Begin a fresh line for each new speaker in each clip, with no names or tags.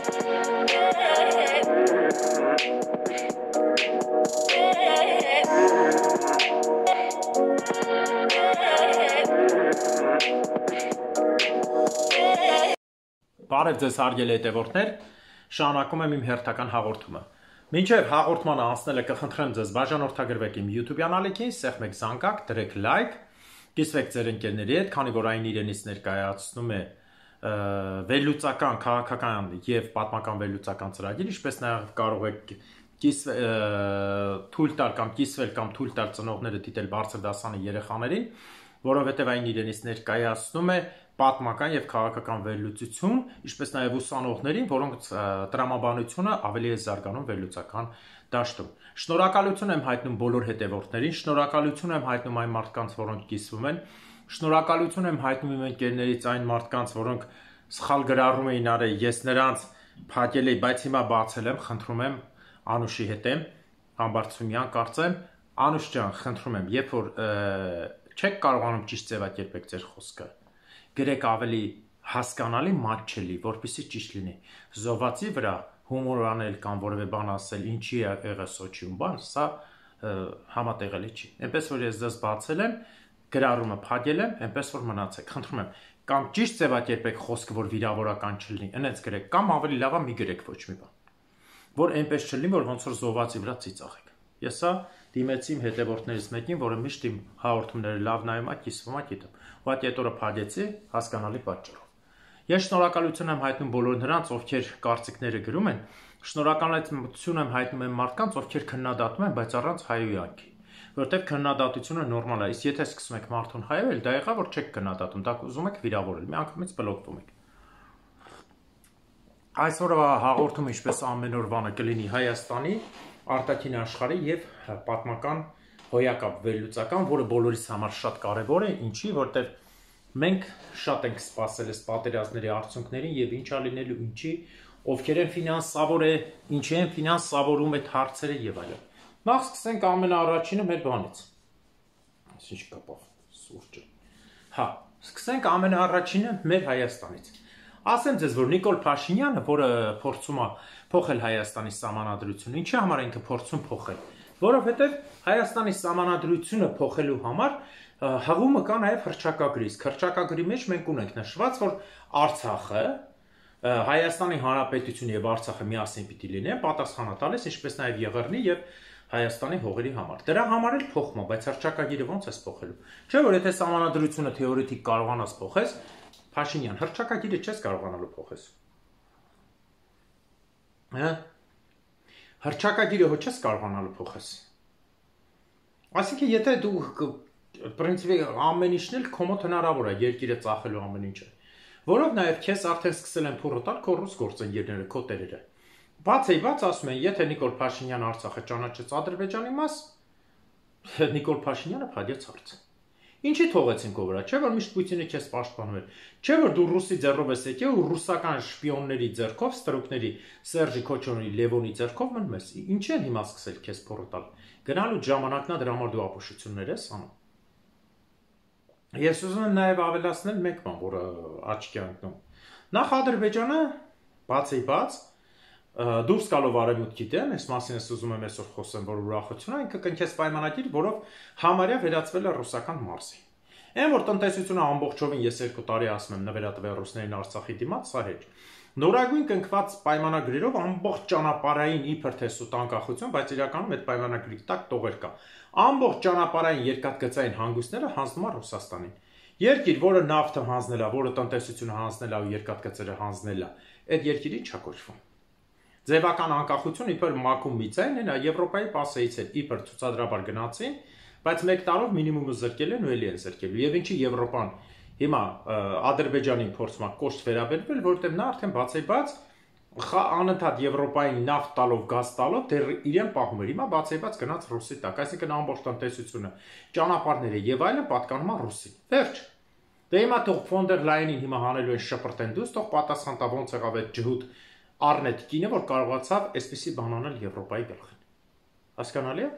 Բարև ձեզ հարգելի հետևորդներ, շարունակում եմ իմ հերթական հաղորդումը։ Մինչև հաղորդմանը անցնելը կխնդրեմ ձեզ բաժանորդագրվեք իմ YouTube ալիքին, սեղմեք զանգակ, դրեք լայք, կիսվեք ձեր ընկերների հետ, քանի որ այն իրենից ներկայացնում է վերլուծական, քաղաքական եւ պատմական վերլուծական ծրագիր, ինչպես նաեւ կարող եք թույլ տալ կամ կիսվել կամ թույլ տալ ծնողները դիտել բարձր դասանի երեխաներին, որովհետեւ այն իրենից ներկայացնում է պատմական եւ քաղաքական վերլուծություն, ինչպես նաեւ ուսանողներին, որոնց տրամաբանությունը ավելի է զարգանում վերլուծական դաշտում։ Շնորհակալություն եմ հայտնում բոլոր հետևորդներին, շնորհակալություն եմ հայտնում այն մարդկանց, որոնք կիսվում են, շնորհակալություն եմ հայտնում իմ ընկերներից այն մարդկանց, որոնք սխալ գրառում էին արել, ես նրանց փակել էի, բայց հիմա բացել եմ, խնդրում եմ Անուշի հետ եմ, Համբարձումյան կարծեմ, Անուշ ջան, խնդրում եմ, երբ որ չեք կարողանում ճիշտ ձևակերպեք ձեր խոսքը, գրեք ավելի հասկանալի, մատչելի, որպեսզի ճիշտ լինի։ Զովացի վրա հումոր անել կամ որևէ բան ասել, ինչի է եղել սոչիում բան, սա համատեղելի չի։ Այնպես որ ես ձեզ բացել եմ, գրառումը փակել եմ, այնպես որ մնացեք, խնդրում եմ, կամ ճիշտ ձևակերպեք խոսքը, որ վիրավորական չլինի, այնպես գրեք, կամ ավելի լավ է մի գրեք ոչ մի բան։ Որ այնպես չլինի, որ ոնց որ զովացի վրա ծիծաղեք։ Ես սա դիմեցի իմ հետևորդներից մեկին, որը միշտ իմ հաղորդումները լավ նայում է, կիսվում է, գիտեմ։ Ուղղակի այդ օրը փակեցի հասկանալի պատճառով։ Ես շնորհակալություն եմ հայտնում բոլոր նրանց, ովքեր կարծիքները գրում են, շնորհակալություն եմ հայտնում այն մարդկանց, ովքեր քննադատում են, բայց առանց հայհոյանքի, որովհետև քննադատությունը նորմալ է, իսկ եթե սկսում եք մարդուն հայհոյել, դա եղավ որ չեք քննադատում, դա ուզում եք վիրավորել, մի անգամից բլոկվում եք։ Այսօրվա հաղորդումը ինչպես ամեն օր բանը կլինի Հայաստանի, արտաքին աշխարհի եւ պատմական հոյակապ վերլուծական, որը բոլորիս համար շատ կարեւոր է, ինչի, որտեղ մենք շատ ենք սպասել այս պատերազմների արդյունքներին եւ ինչա լինելու, ինչի, ովքեր են ֆինանսավոր է, ինչի են ֆինանսավորում այդ հարցերը եւ այլն։ Նախ սկսենք ամենաառաջինը մեր բանից։ Ինչ կապավ սուրճը։ Հա, սկսենք ամենաառաջինը մեր Հայաստանից։ Ասեմ ձեզ, որ Նիկոլ Փաշինյանը, որը փորձում է փոխել Հայաստանի սահմանադրությունը, ինչի համար ինքը փորձում փոխել, որովհետև Հայաստանի սահմանադրությունը փոխելու համար հղումը կա նաև հռչակագրի, իսկ հռչակագրի մեջ մենք ունենք նշված, որ Արցախը, Հայաստանի Հանրապետությունը եւ Արցախը միասին պիտի լինեն, պատասխանատալիս, ինչպես նաև Եղեռնի եւ Հայաստանի հողերի համար։ Դրա համար էլ փոխում է, բայց հռչակագիրը ոնց է փոխելու։ Չէ՞ որ եթե սահմանադրությունը թեորետիկ կարողանաս փոխես, Փաշինյան, հռչակագիրը չես կարողանալու փոխես։ Հա։ Հռչակագիրը հո չես կարողանալու փոխես։ Այսինքն եթե դու պրինցիպի ամեն ինչն էլ քո մոտ հնարավոր է երկիրը ծախելու ամեն ինչը, որով նաև քեզ արդեն սկսել են փորը տալ քո ռուս գործընկերները, քո տերերը։ Բաց ասում են, եթե Նիկոլ Փաշինյանը Արցախը ճանաչեց Ադրբեջանի մաս, Նիկոլ Փաշինյանը փակեց հարցը։ Ինչի թողեցին քո վրա, չէ՞ որ միշտ Պուտինը քեզ պաշտպանում էր, չէ՞ որ դու ռուսի ձեռով ես եկել ու ռուսական շպիոնների ձեռքով, ստրուկների, Սերժի Քոչոնի, Լևոնի ձեռքով մնում ես։ Ինչի են հիմա սկսել քեզ փորը տալ։ Գնալու ժամանակն է դրա համար դու ապուշություններ ես անում։ Ես ուզում եմ նաև ավելացնել մեկ բան, որը աչքի ընկնում։ Նախ Ադրբեջանը բաց դուրս գալով արևմուտքի դեմ, այս մասին ես ուզում եմ այսօր խոսեմ, որ ուրախություն է, ինքը կնքեց պայմանագիր, որով համարյա վերածվել է ռուսական մարզի։ Այն որ տնտեսությունը ամբողջովին ես 2 տարի ասում եմ նվերատվել ռուսներին Արցախի դիմաց, սա հետ։ Նորագույն կնքված պայմանագրերով ամբողջ ճանապարհային իբր թե սուտ անկախություն, բայց իրականում այդ պայմանագրի տակ տողեր կա։ Ամբողջ ճանապարհային երկաթգծային հանգույցները հանձնում է Ռուսաստանին։ Երկիր, որը նավթը հանձնել է, որը տնտեսությունը հանձնել է ու երկաթգծերը հանձնել է, այդ երկիրը ի՞նչ է կոչվում։ Ձևական անկախություն իբր մակում միծային են, Եվրոպայի պասեից էլ իբր ցուցադրաբար գնացին, բայց 1 տարով մինիմումը զրկել են ու էլի են զրկելու։ Եվ ինչի Եվրոպան հիմա Ադրբեջանին փորձում է կոշտ վերաբերվել, որովհետև նա արդեն բացեբաց անընդհատ Եվրոպային նավթ տալով, գազ տալով դեռ իրեն պահում էր։ Հիմա բացեբաց գնաց ռուսի տակ, այսինքն ամբողջ տնտեսությունը, ճանապարհները եւ այլն պատկանում է ռուսին։ Վերջ։ Դե հիմա թող ֆոն դեր Լայնին հիմա հանելու են շպրտեն դուս, թող պատասխան տա ոնց եղավ այդ ջհուդ Արնետ կինը, որ կարողացավ այսպիսի բան անել Եվրոպայի գլխին։ Հասկանալի է։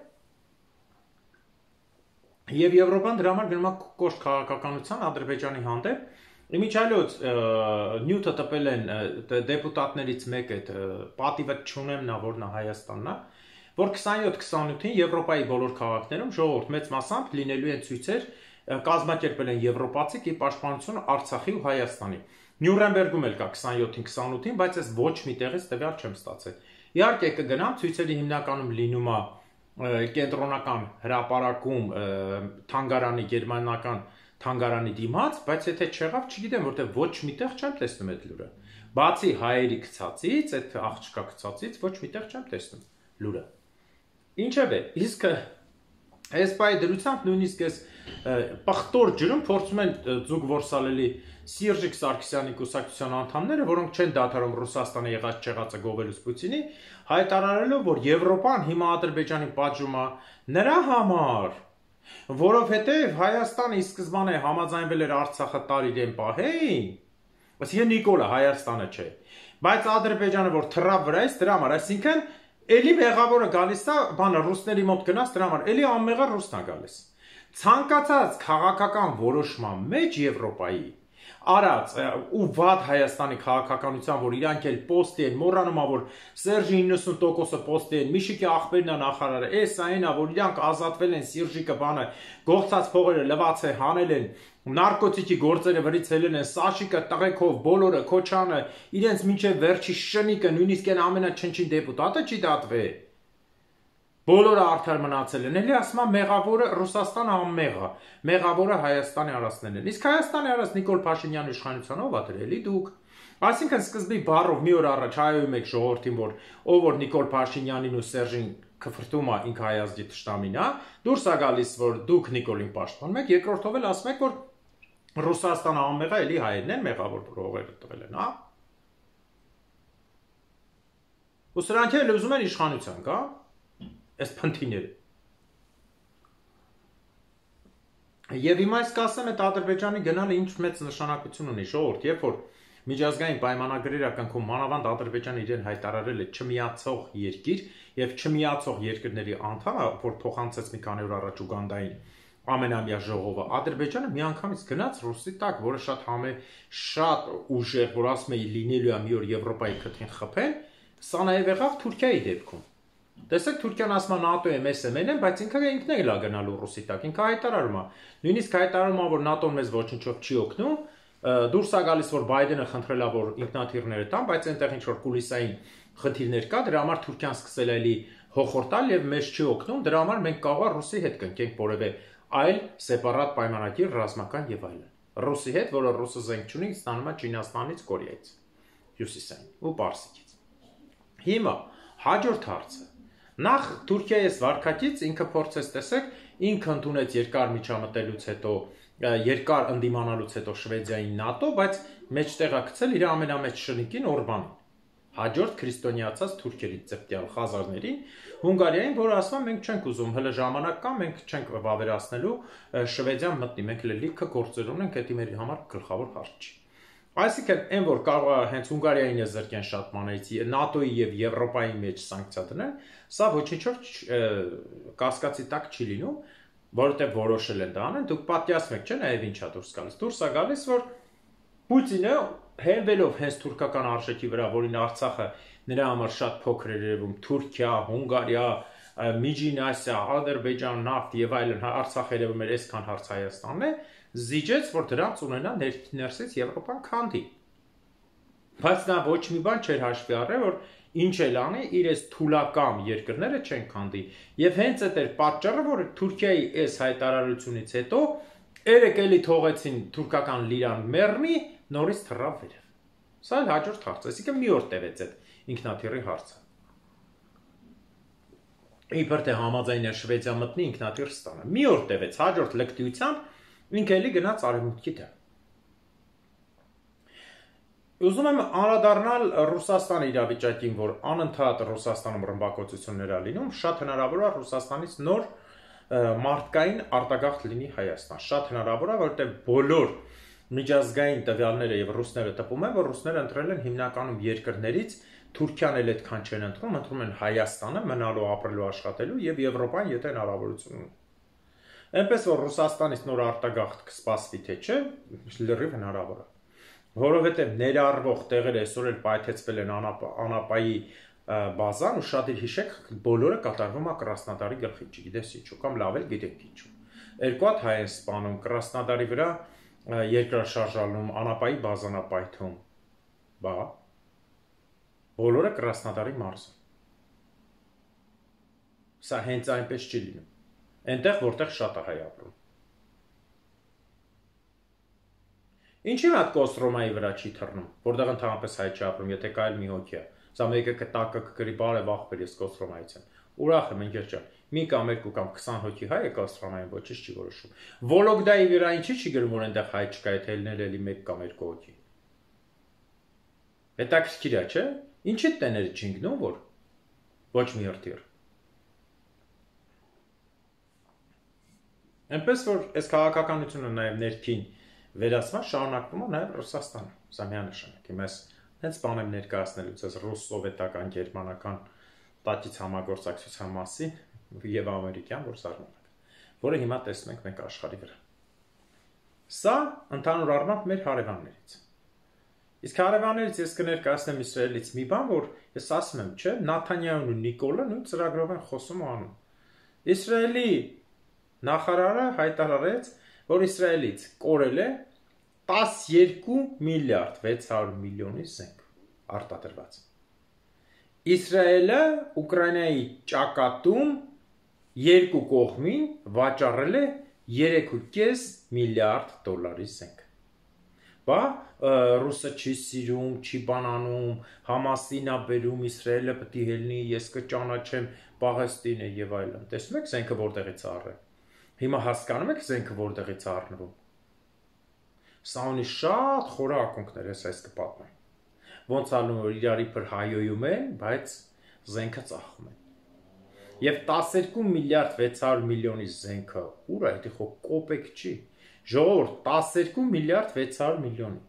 Եվ Եվրոպան դրա համար գնում է կոշտ քաղաքականության Ադրբեջանի հանդեպ, Իմիջիայլոց նյութը տպել են դեպուտատներից մեկը պատիվը չունեմ նա որ նա Հայաստանն է, որ 27-28-ին Եվրոպայի բոլոր քաղաքներում ժողովուրդ մեծ մասամբ լինելու են ցույցեր կազմակերպել են եվրոպացիք ի պաշտպանություն Արցախի ու Հայաստանի։ Նյուրնբերգում էլ կա 27-ին 28-ին, բայց ես ոչ մի տեղից տվյալ չեմ ստացել։ Իհարկե կգնամ ցույցերի հիմնականում լինում է կենտրոնական հրապարակում թանգարանի գերմանական թանգարանի դիմաց, բայց եթե չեղավ, չգիտեմ, որտեղ ոչ միտեղ չեմ տեսնում այդ լուրը։ Բացի հայերի գցածից, այդ աղջկա գցածից ոչ միտեղ չեմ տեսնում լուրը։ Ինչևէ, իսկ այս բայ դրությամբ նույնիսկ այս պղտոր ջրում փորձում են ձուկ որսալելի Սիրժիկ Սարգսյանի կուսակցության անդամները, որոնք չեն դադարում Ռուսաստանը եղած չեղածը գովելուց Պուտինի, հայտարարելով, որ Եվրոպան հիմա Ադրբեջանի պատժում է նրա համար, որովհետև Հայաստանը ի սկզբանե համաձայնվել էր Արցախը տալ իրեն պահեին, այսինքն Նիկոլը Հայաստանը չէ, բայց Ադրբեջանը որ թռավ վրայից դրա համար, այսինքն էլի մեղավորը գալիս է, բանը ռուսների մոտ գնաց դրա համար, էլի անմեղա ռուսն է գալիս։ Ցանկացած քաղաքական որոշման մեջ Եվրոպայի արած ու վատ Հայաստանի քաղաքականության, որ իրանք էլ պոստի են, մոռանում ա, որ Սերժի 90%-ը պոստի են, Միշիկի աղբերն է նախարարը, էս այնա, որ իրանք ազատվել են, Սիրժիկը բանը, գողցած փողերը լվաց է, հանել են, նարկոտիկի գործերը վրից հելել են, Սաշիկը, տղեկով, բոլորը, Քոչանը, իրենց մինչև վերջի շնիկը, նույնիսկ այն ամենաչնչին դեպուտատը չի դատվել։ Բոլորը արդար մնացել են, էլի ասում եմ մեղավորը Ռուսաստանը անմեղա, մեղավորը Հայաստանի արածներն են։ Իսկ Հայաստանի արած Նիկոլ Փաշինյանի իշխանության ով ա դրել, դուք։ Այսինքն սկզբի բառով մի օր առաջ հայում եք ժողովրդին, որ ով որ Նիկոլ Փաշինյանին ու Սերժին քֆրտում է ինքը հայազգի թշնամին է, դուրս է գալիս, որ դուք Նիկոլին պաշտպանում եք, երկրորդով էլ ասում եք, որ Ռուսաստանը անմեղա, էլի հայերն են մեղավոր, որ հողերը տվել են, հա։ Ու սրանք էլ ուզում են իշխանության, կա։ Այս փնթիները։ Եվ հիմա այս կասեմ այդ Ադրբեջանի գնալը ինչ մեծ նշանակություն ունի ժողովուրդ, երբ որ միջազգային պայմանագրեր ակնքում մանավանդ Ադրբեջանը իրեն հայտարարել է չմիացող երկիր եւ չմիացող երկրների անդամ, որ փոխանցեց մի քանի օր առաջ Ուգանդային ամենամյա ժողովը, Ադրբեջանը միանգամից գնաց Ռուսի տակ, որը շատ ուժեղ, որ ասում է լինելու է մի օր Եվրոպայի քթին խփեն, սա նաեւ եղավ Թուրքիայի դեպքում։ Տեսեք Թուրքիան ասում է ՆԱՏՕ-ը մեզ են, բայց ինքն էլ է գնալու Ռուսի տակ, ինքը հայտարարում է։ Նույնիսկ հայտարարում է, որ ՆԱՏՕ-ն մեզ ոչնչով չի օգնում, դուրս է գալիս, որ Բայդենը խնդրել է, որ ինքնաթիռները տան, բայց այնտեղ ինչ որ կուլիսային խնդիրներ կա, դրա համար Թուրքիան սկսել է էլի հոխորտալ եւ մեզ չի օգնում, դրա համար մենք կարող է Ռուսի հետ կնքենք որևէ այլ սեպարատ պայմանագիր ռազմական եւ այլն։ Ռուսի հետ, որը ռուսը զենք չունի, ստանում է Չինաստանից, Կորեայից, Հյուսիսային ու Պարսիկից։ Հիմա հաջորդ հարցը Նախ Թուրքիայի վարկակից ինքը փորձեց տեսեք, ինքը ընդունեց երկար միջամտելուց հետո, երկար ընդդիմանալուց հետո Շվեդիային ՆԱՏՕ, բայց մեջտեղա գցել իր ամենամեծ շնիկին Օրբանին։ Հաջորդ քրիստոնեացած թուրքերից ծպտյալ խազարներին, Հունգարիային, որը ասում է մենք չենք ուզում, հələ ժամանակ կա, մենք չենք վավերացնելու Շվեդիան մտնի, մենք լիքը գործեր ունենք, դա մեր համար գլխավոր հարց չի։ Այսինքն, այն որ կարող է հենց Հունգարիային է զրկեն շատ մանից, ՆԱՏՕ-ի եւ Եվրոպայի մեջ սանկցիա դնեն, սա ոչինչով կասկածի տակ չի լինում, որովհետեւ որոշել են դա անեն, դուք պատկերացնում եք, չէ՞, նաեւ ինչա դուրս գալիս։ Դուրս է գալիս, որ Պուտինը հենվելով հենց թուրքական արժեքի վրա, որին Արցախը նրա համար շատ փոքր էր երևում, Թուրքիա, Հունգարիա, Միջին Ասիա, Ադրբեջան, նավթ եւ այլն, Արցախը երևում էր այսքան հարց Հայաստանն է, զիջեց, որ դրանց ունենա ներսից Եվրոպան քանդի։ Բայց նա ոչ մի բան չէր հաշվի առել, որ ինչ էլ անի, իր այս թուլակամ երկրները չեն քանդի։ Եվ հենց այդ էր պատճառը, որ Թուրքիայի այս հայտարարությունից հետո երեք էլի թողեցին թուրքական լիրան մեռնի, նորից թռավ վերև։ Սա էլ հաջորդ հարց է, այսինքն մի օր տևեց այդ ինքնաթիռի հարցը։ Իբր թե համաձայն էր Շվեդիա մտնի ինքնաթիռ ստանը։ Մի օր տևեց, հաջորդ լկտիությամբ ինքը էլի գնաց արևմուտքի դեմ։ Ուզում եմ անդրադառնալ Ռուսաստանի իրավիճակին, որ անընդհատ Ռուսաստանում ռմբակոծություններ ա լինում, շատ հնարավոր է Ռուսաստանից նոր մարդկային արտագաղթ լինի Հայաստան։ Շատ հնարավոր է, որովհետև բոլոր միջազգային տվյալները եւ ռուսները տպում են, որ ռուսները ընտրել են հիմնականում երկրներից, Թուրքիան էլ այդքան չեն ընտրում են Հայաստանը մնալու, ապրելու, աշխատելու եւ Եվրոպան, եթե հնարավորություն ունի։ Այնպես որ Ռուսաստանից նոր արտագաղթ կսպասվի թե չէ, լրիվ հնարավոր է։ Որովհետև ներառվող տեղերը այսօր էլ պայթեցվել են անապայի բազան ու շատ էլ հիշեք, բոլորը կատարվում է Կրասնոդարի գլխին, չգիտես ինչու, կամ լավ էլ գիտեք ինչու։ Երկու հատ հայ են սպանում, Կրասնոդարի վրա երկրաշարժանում, անապայի բազանապայթում, բա բոլորը Կրասնոդարի մարզում։ Սա հենց այնպես չի լինում։ Այնտեղ, որտեղ շատ է հայ ապրում։ Ինչի՞ մատ Կոստրոմայի վրա չի թռնում, որտեղ ընդհանրապես հայ չի ապրում, եթե կա էլ մի հոգի է։ Սա մեկը կտակը կգրի բարև ախպեր, ես Կոստրոմայից եմ։ Ուրախ եմ, ընկեր ջան։ Մի կամ երկու կամ 20 հոգի հայ է Կոստրոմայում, ոչինչ չի որոշում։ Վոլոգդայի վրա ինչի՞ չի գրում, որ այնտեղ հայ չկա, եթե ելնել էլի 1 կամ 2 հոգի։ Հետաքրքիր է, չէ՞։ Ինչի՞ տեները չենք գնում, որ ոչ մի հրթիռ։ Այնպես որ այս քաղաքականությունը նաև ներքին վերացման շարունակվում է նաև Ռուսաստանը, սա միանշանակ։ Հիմա հենց բան եմ ներկայացնելուց այս ռուս-սովետական գերմանական տակից համագործակցության մասին եւ ամերիկյան, որ զարմանակ, որը հիմա տեսնում ենք մենք աշխարհի վրա։ Սա ընդհանուր առմամբ մեր հարևաններից։ Իսկ հարևաններից ես կներկայացնեմ Իսրայելից մի բան, որ ես ասում եմ, չէ, Նաթանյահուն ու Նիկոլը նույն ծրագրով են խոսում ու անում։ Իսրայելի նախարարը հայտարարեց, որ Իսրայելից կորել է 12 միլիարդ 600 միլիոնի զենք արտադրված։ Իսրայելը Ուկրաինայի ճակատում երկու կողմին վաճառել է 3.5 միլիարդ դոլարի զենք։ Բա ռուսը չի սիրում, չի բանանում, Համասին է բերում, Իսրայելը պետք է ելնի, ես կճանաչեմ Պաղեստինը եւ այլն։ Տեսնում եք զենքը որտեղից է առել։ Հիմա հասկանում եք զենքը որտեղից է առնվում։ Սա ունի շատ խորը ակունքներ, այս կպատմեմ։ Ոնց ալում որ իրար իբր հայոյում են, բայց զենքը ծախում են։ Եվ 12 միլիարդ 600 միլիոնի զենքը ուր է, դա խո կոպեկ չի։ Ժողովուրդ 12 միլիարդ 600 միլիոնի։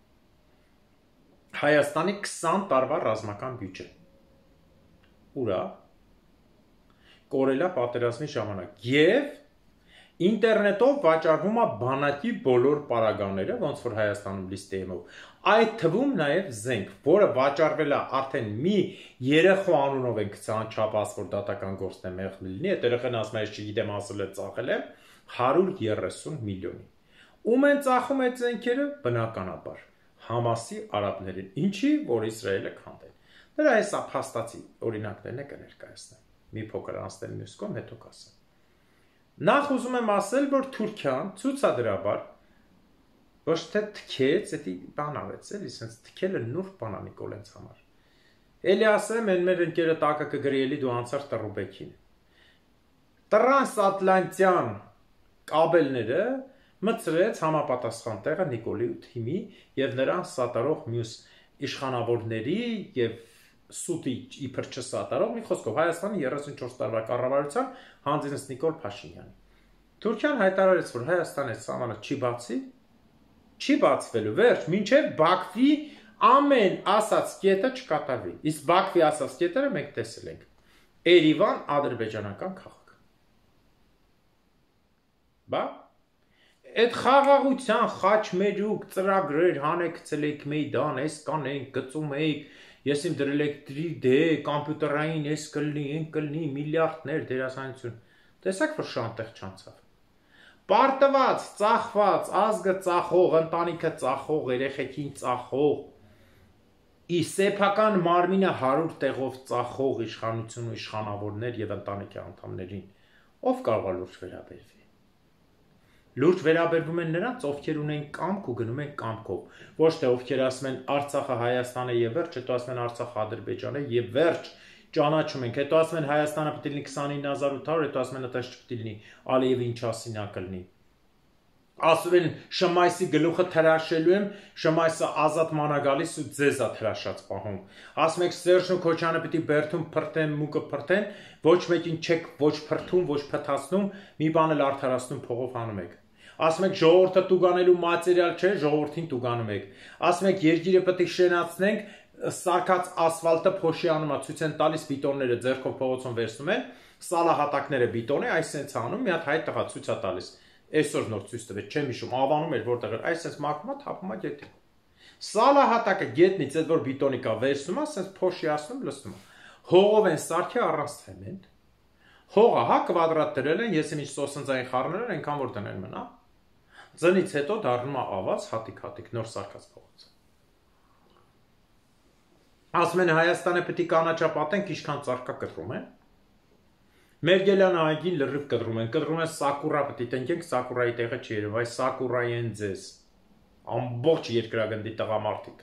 Հայաստանի 20 տարվա ռազմական բյուջե։ Ուր է։ Կորելա պատերազմի ժամանակ։ Եվ ինտերնետով վաճառվում է բանակի բոլոր պարագաները, ոնց որ Հայաստանում լիստեյով։ Այդ թվում նաև զենք, որը վաճառվել է արդեն մի երեխու անունով են գցան չափած, որ դատական գործն է մեղմ լինի, այդ երեխան ասում է, ես չգիտեմ, ասել է ծախել եմ 130 միլիոնի։ Ում են ծախում այդ զենքերը, բնականաբար, Համասի արաբներին, ինչի, որ Իսրայելը քանդեն։ Դրա հեսա փաստացի օրինակներն է կներկայացնեմ։ Մի փոքր անցնել մյուս կողմ, հետո կասեմ։ Նախ ուզում եմ ասել, որ Թուրքիան ցուցադրաբար ոչ թե թքեց, էդի բան արեց, էլի, sense թքելը նուրբ բան է Նիկոլենց համար։ Էլի ասեմ, այն մեր ընկերը տակը կգրի, էլի դու անցար Տրուբեկին։ Տրանսատլանտյան կաբելները մտցրեց համապատասխան տեղը Նիկոլի ու թիմի եւ նրան սատարող մյուս իշխանավորների եւ սուտի իբր չսատարող մի խոսքով Հայաստանի 34 տարվա կառավարության հանձինս Նիկոլ Փաշինյանի։ Թուրքիան հայտարարեց, որ Հայաստանի սահմանը չի բացվելու, վերջ, մինչև Բաքվի ամեն ասած կետը չկատարվի։ Իսկ Բաքվի ասած կետերը մենք տեսել ենք։ Երևան ադրբեջանական քաղաք։ Բա այդ խաղաղության խաչմերուկ ծրագրեր հանեկցել եք մեյդան, այս կանենք, գծում եք, ես իմ դրել եք 3D, կամպյուտերային, այս կլնի, այն կլնի, միլիարդներ դերասանություն։ Տեսակ, որ շանտեղ չանցավ։ Պարտված, ծախված, ազգը ծախող, ընտանիքը ծախող, երեխեքին ծախող, ի սեփական մարմինը 100 տեղով ծախող իշխանություն ու իշխանավորներ եւ ընտանիքի անդամներին, ով կարող է լուրջ վերաբերվի։ Լուրջ վերաբերվում են նրանց, ովքեր ունեն կամք ու գնում են կամքով։ Ոչ թե ովքեր ասում են Արցախը Հայաստանը եւ վերջ, հետո ասում են Արցախը Ադրբեջանը եւ վերջ, ճանաչում ենք, հետո ասում են Հայաստանը պետք է լինի 29800, հետո ասում են այդպես չպետք է լինի, Ալիևի ինչ ասինա կլինի։ Ասում են Շմայսի գլուխը թրաշելու եմ, Շմայսը ազատ մանա գալիս ու ձեզ է թրաշած պահում։ Ասում եք Սերժն ու Քոչյանը պետք է բերթում փրտեն, մուկը փրտեն, ոչ մեկին չեք ոչ փրթում, ոչ փթացնում, մի բան էլ արդարացնում փողով հանում եք։ Ասում եք ժողովուրդը տուգանելու մատերիալ չէ, ժողովրդին տուգանում եք։ Ասում եք երկիրը պետք է շենացնենք, սարքած ասֆալտը փոշի անում է, ցույց են տալիս բիտոնները ձեռքով փողոցում վերցնում են, սալահատակները բիտոն է, այս sense անում, մի հատ հայ տղա ցույց է տալիս։ Այսօր նոր ցույց տվեց, չեմ հիշում, ավանում էր որտեղ էր, այս sense մաքրում է, թափում է գետին։ Սալահատակը գետնից այդ որ բիտոնի կա վերցնում, ասես փոշի ասում լցնում։ Հողով են սարքի առանց ցեմենտ։ Հողը հա կվադրատ դրել են, ես ինչ սոսնձային խառնել են, այնքան որ դնել մնա։ Ձնից հետո դառնում է ավազ, հատիկ նոր սարքած փողոց։ Ասում են Հայաստանը պետք է կանաչապատենք, ինչքան ծառկա կտրում են։ Մերգելյան այգին լրիվ կտրում են սակուրա պետք է տնկենք, սակուրայի տեղը չի երևում, այս սակուրայի են ձեզ։ Ամբողջ երկրագնդի տղամարդիկ։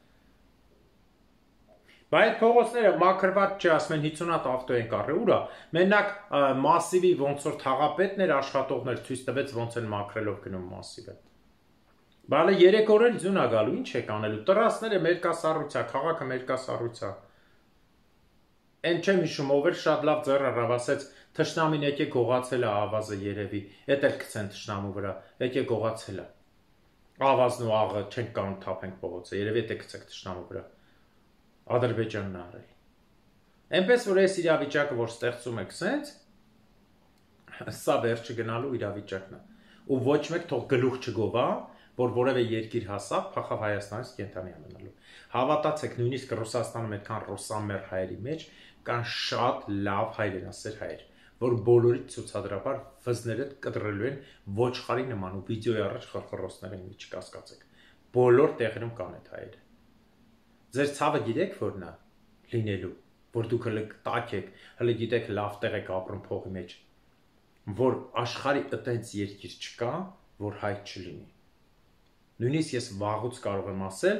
Բայց փողոցները մաքրված չի, ասում են 50 հատ ավտո են կառել, ուրա։ Մենակ մասիվի ոնց որ թաղապետներ աշխատողներ ցույց տվեց ոնց են մաքրելով գնում մասիվը։ Բալը 3 օր էլ ձյուն ա գալու, ինչ եք անելու։ Տրասները մերկասառույցա, քաղաքը մերկասառույցա։ Են չեմ հիշում, ով էր շատ լավ ձեռ առավ, ասեց թշնամին եկեք գողացել է ավազը երևի, էդ էլ գցեն թշնամու վրա, եկեք գողացել է։ Ավազն ու աղը չենք կարող թափենք փողոցը, երևի էդ է գցեք թշնամու վրա։ Ադրբեջանն արել։ Այնպես որ այս իրավիճակը որ ստեղծում եք սենց, սա վերջը գնալու իրավիճակն է։ Ու ոչ մեկ թող գլուխ չգովա, որ որևէ երկիր հասավ, փախավ Հայաստանից կենթանի անելու։ Հավատացեք, նույնիսկ Ռուսաստանում այդքան ռուսամեր հայերի մեջ կան շատ լավ հայրենասեր հայեր, որ բոլորից ցուցադրաբար վզները կտրելու են ոչխարի նման ու վիդեոյի առաջ խրխռոցներ են մի չկասկածեք։ Բոլոր տեղերում կան այդ հայերը։ Ձեր ցավը գիտեք որն է լինելու, որ դուք հələ տակ եք, հələ գիտեք լավ տեղ եք ապրում փողի մեջ, որ աշխարհի այդպես երկիր չկա, որ հայ չլինի։ Նույնիսկ ես վաղուց կարող եմ ասել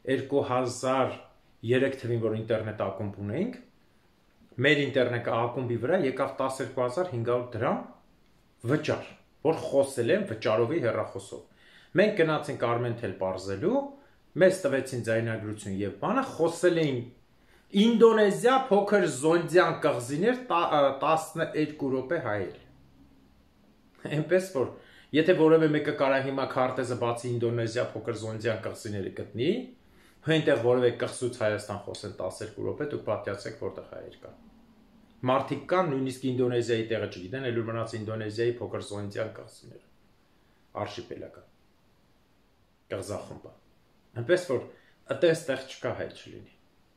2003 թվին որ ինտերնետ ակումբ ունեինք, մեր ինտերնետ ակումբի վրա եկավ 12500 դրամ վճար, որ խոսել եմ վճարովի հեռախոսով։ Մենք գնացինք Արմենթել պարզելու, մեզ տվեցին ձայնագրություն եւ բանը, խոսել էին Ինդոնեզիա փոքր զոնդյան կղզիներ 12 րոպե հայեր։ Այնպես որ եթե որևէ մեկը կարա հիմա քարտեզը բացի Ինդոնեզիա փոքր զոնդյան կղզիները գտնի, այնտեղ որևէ կղզուց Հայաստան խոսեն 12 րոպե, դուք պատկերացեք որտեղ հայեր կան։ Մարդիկ կան նույնիսկ Ինդոնեզիայի տեղը չգիտեն, ելույթ մնաց Ինդոնեզիայի փոքր զոնդյան կղզիները։ Արշիպելագա։ Կղզախումբը։ Այնպես որ այդպես տեղ չկա հայ չլինի։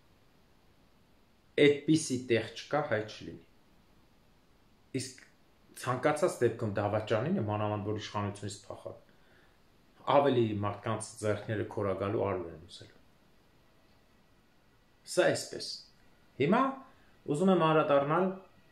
Այդպիսի տեղ չկա հայ չլինի։ Իսկ ցանկացած դեպքում դավաճանին մանավանդ որ իշխանությունից փախավ, ավելի մարդկանց ձեռքները քորագալու արու են ուզելու։ Սա այսպես։ Հիմա ուզում եմ անդրադառնալ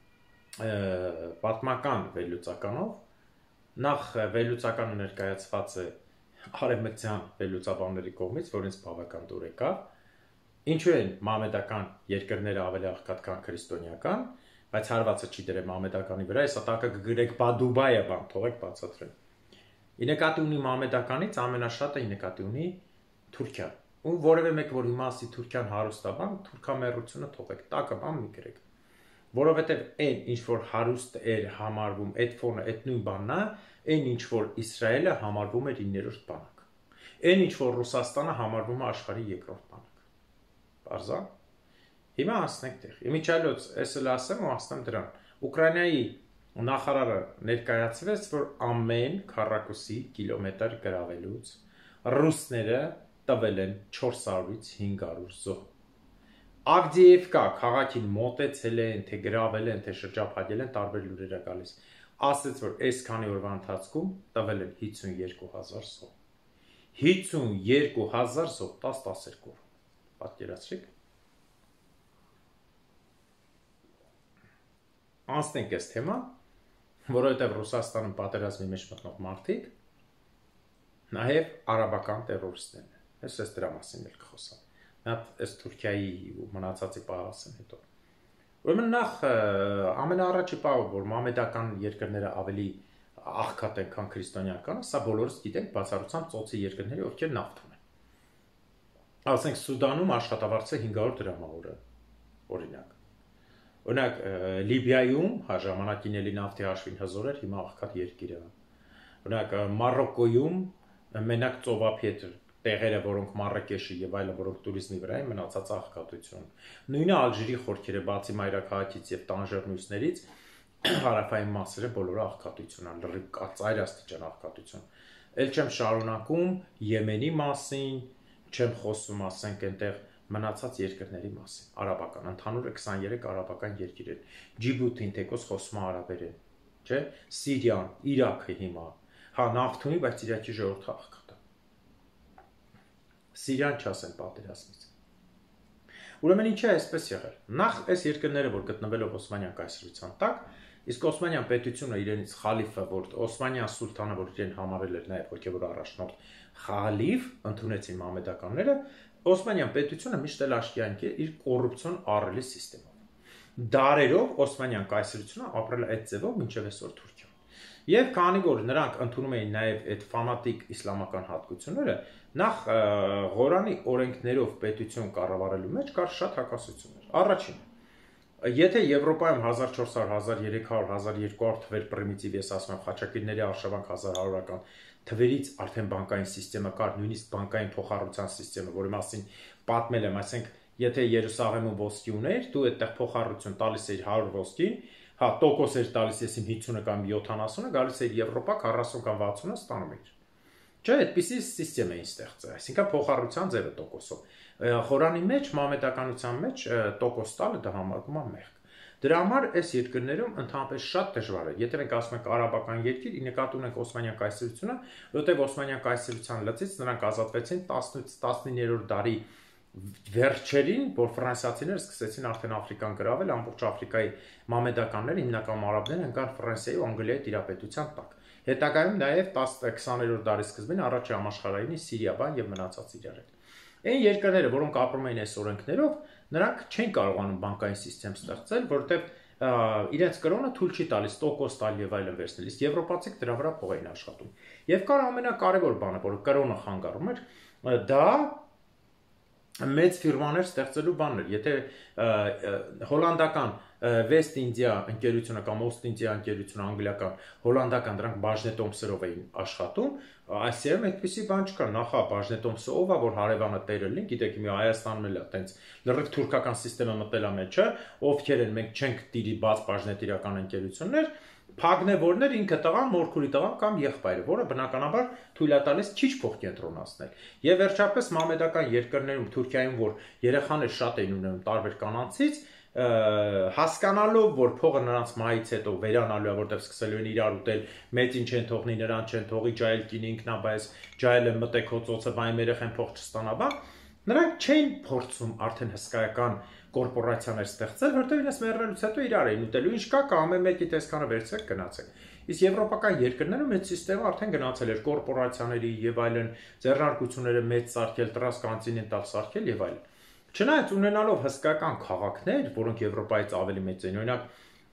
պատմական վերլուծականով, նախ վերլուծականը ներկայացված է արևմտյան վերլուծաբանների կողմից, որ ինձ բավական դուր եկավ, ինչու են մամեդական երկրները ավելի աղքատ քան քրիստոնեական, բայց հարվածը չի դրել մամեդականի վրա, այս ատակը կգրեք Բադուբայը բան, թողեք բացատրեմ։ Ի նկատի ունի մամեդականից ամենաշատը ի նկատի ունի Թուրքիան։ Ու որևէ մեկ որ հիմա ասի Թուրքիան հարուստ է, թուրքամերությունը թողեք, տակը բան մի գրեք։ Որովհետև այն ինչ որ հարուստ էր համարվում, այդ ֆոնը, այդ նույն բանն է, այն ինչ որ Իսրայելը համարվում էր 9-րդ բանակ։ Այն ինչ որ Ռուսաստանը համարվում է աշխարհի 2-րդ բանակ։ Պարզա։ Հիմա հասնենք տեղ։ Իմիջիալոց էս էլ ասեմ ու ասեմ դրան։ Ուկրաինայի նախարարը ներկայացրեց, որ ամեն քառակուսի կիլոմետր գրավելուց ռուսները տվել են 400-ից 500 զոհ։ Ավդիևկա քաղաքին մոտեցել են, թե գրավել են, թե շրջափակել են, տարբեր լուրեր է գալիս։ Ասեց, որ այսքանի օրվա ընթացքում տվել են 52000 զոհ։ 52000 զոհ 10-12 օր։ Պատկերացրեք։ Անցնենք այս թեման, որովհետև Ռուսաստանում պատերազմի մեջ մտնող մարդիկ նաև արաբական տերորիստներն են։ Ես դրա մասին էլ կխոսամ։ Նայած այս Թուրքիայի ու մնացածի պահասն հետո։ Ուրեմն նախ ամենաառաջի պահը, որ մամեդական երկրները ավելի աղքատ են, քան քրիստոնեականը, սա բոլորս գիտենք բացառությամբ ծոցի երկրների, ովքեր նավթ ունեն։ Ասենք Սուդանում աշխատավարձը 500 դրամ օրը, օրինակ։ Օրինակ Լիբիայում հա ժամանակին էլի նավթի հաշվին հզոր էր, հիմա աղքատ երկիր է։ Օրինակ Մարոկկոյում մենակ ծովափիետ տեղերը, որոնք Մարրաքեշի եւ այլն, որոնք туриզմի վրա են, մնացած աղքատություն։ Նույնը Ալժիրի խորքերը, բացի մայրաքաղաքից եւ Տանժեր մյուսներից, հարավային մասերը բոլորը աղքատություն են, լրիվ ծայր աստիճան աղքատություն։ Էլ չեմ շարունակում Եմենի մասին, չեմ խոսում, ասենք, այնտեղ մնացած երկրների մասին, արաբական, ընդհանուրը 23 արաբական երկիր են։ Ջիբութին թեկոս խոսում է արաբերեն, չէ՞։ Սիրիան, Իրաքը հիմա, հա, նավթ ունի, բայց Իրաքի ժողովուրդը աղքատ է։ Սիրիան չասեն պատերազմից։ Ուրեմն ինչի է այսպես եղել։ Նախ այս երկրները, որ գտնվելով Օսմանյան կայսրության տակ, իսկ Օսմանյան պետությունը իրենից խալիֆը, որ Օսմանյան սուլթանը, որ իրեն համարել էր նաև հոգևոր առաջնորդ խալիֆ, ընդունեցին մամեդականները, Օսմանյան պետությունը միշտ էլ աչքի ընկել իր կոռուպցիոն ահռելի սիստեմով։ Դարերով Օսմանյան կայսրությունը ապրել է այդ ձևով մինչև այսօր Թուրքիայում։ Եվ քանի որ նրանք ընդունում էին նաև այդ ֆանատիկ իսլամական հատկությունները, նախ Ղորանի օրենքներով պետություն կառավարելու մեջ կար շատ հակասություններ։ Առաջինը, եթե Եվրոպայում 1400, 1300, 1200 թվեր պրիմիտիվ, ես ասում եմ, խաչակիրների արշավանք 1100-ական թվերից արդեն բանկային սիստեմը կար, նույնիսկ բանկային փոխառության սիստեմը, որի մասին պատմել եմ, այսինքն, եթե Երուսաղեմում ոսկի ուներ, դու այդտեղ փոխառություն տալիս էիր 100 ոսկին, հա, տոկոս էր տալիս, ես իմ 50-ը կամ 70-ը, գալիս էր Եվրոպա 40 կամ 60-ը ստանում էր։ Չէ, այդպիսի սիստեմ էին ստեղծել, այսինքն փոխառության ձևը տոկոսով։ Խորանի մեջ, մամեդականության մեջ տոկոս տալը դա համարվում է մեղք։ Դրա համար այս երկրներում ընդհանրապես շատ դժվար է։ Եթե մենք ասում ենք արաբական երկիր, ի նկատի ունենք Օսմանյան կայսրությունը, որտեղ Օսմանյան կայսրության լծից նրանք ազատվեցին 18-19-րդ դարի վերջերին, որ ֆրանսիացիները սկսեցին արդեն Աֆրիկան գրավել, ամբողջ Աֆրիկայի մամեդականները, հիմնական արաբները ընկան Ֆրանսիայի ու Անգլիայի տիրապետության տակ։ Հետագայում նաև 10-20-րդ դարի սկզբին առաջի համաշխարհայինի Սիրիան եւ մնացած իրար հետ։ Այն երկրները, որոնք ապրում էին այս օրենքներով, նրանք չեն կարողանում բանկային համակարգ ստեղծել, որտեղ իրենց կրոնը թույլ չի տալիս տոկոս տալ եւ այլն վերցնել, իսկ եվրոպացիք դրա վրա փող էին աշխատում։ Եվ կար ամենակարևոր բանը, որ կրոնը խանգարում էր, դա մեծ ֆիրմաներ ստեղծելու բանն էր։ Եթե հոլանդական West India ընկերությունը կամ Ost India ընկերությունը անգլիական, հոլանդական դրանք բաժնետոմսերով էին աշխատում, Ասիայում այդպիսի բան չկար, նախա բաժնետոմսը ով է, որ հարևանը տերը լինի, գիտեք, մի Հայաստանում էլ է այտենց լրիվ թուրքական համակարգը մտել է մեջը, ովքեր են, մենք չենք տիրի բաց բաժնետիրական ընկերություններ, Փագնևորներ ինքը տղան, մորքուրի տղան կամ եղբայրը, որը բնականաբար թույլ է տալիս քիչ փող կենտրոնացնել։ Եվ վերջապես մամեդական երկրներում, Թուրքիայում, որ երեխաներ շատ էին ունենում տարբեր կանանցից, հասկանալով, որ փողը նրանց մահից հետո վերանալու է, որտեղ սկսելու են իրար ուտել, մեծին չեն թողնի, նրան չեն թողի, ջայել կին ինքնաբայս, ջայել են մտեք հո ծոցը, բայ երեխան փող չստանա, բա նրանք չէին փորձում արդեն հսկայական կորպորացիաներ ստեղծել, որտեղ իրենց մեռնելուց հետո իրար էին ուտելու, ինչ կա, ամեն մեկի տեսքանը վերցրեք գնացեք։ Իսկ եվրոպական երկրներում այդ համակարգը արդեն գնացել էր կորպորացիաների եւ այլն, ձեռնարկությունները մեծ սարքել, տրանսկոնտինենտալ սարքել եւ այլն։ Չնայած ունենալով հսկայական քաղաքներ, որոնք Եվրոպայից ավելի մեծ են, օրինակ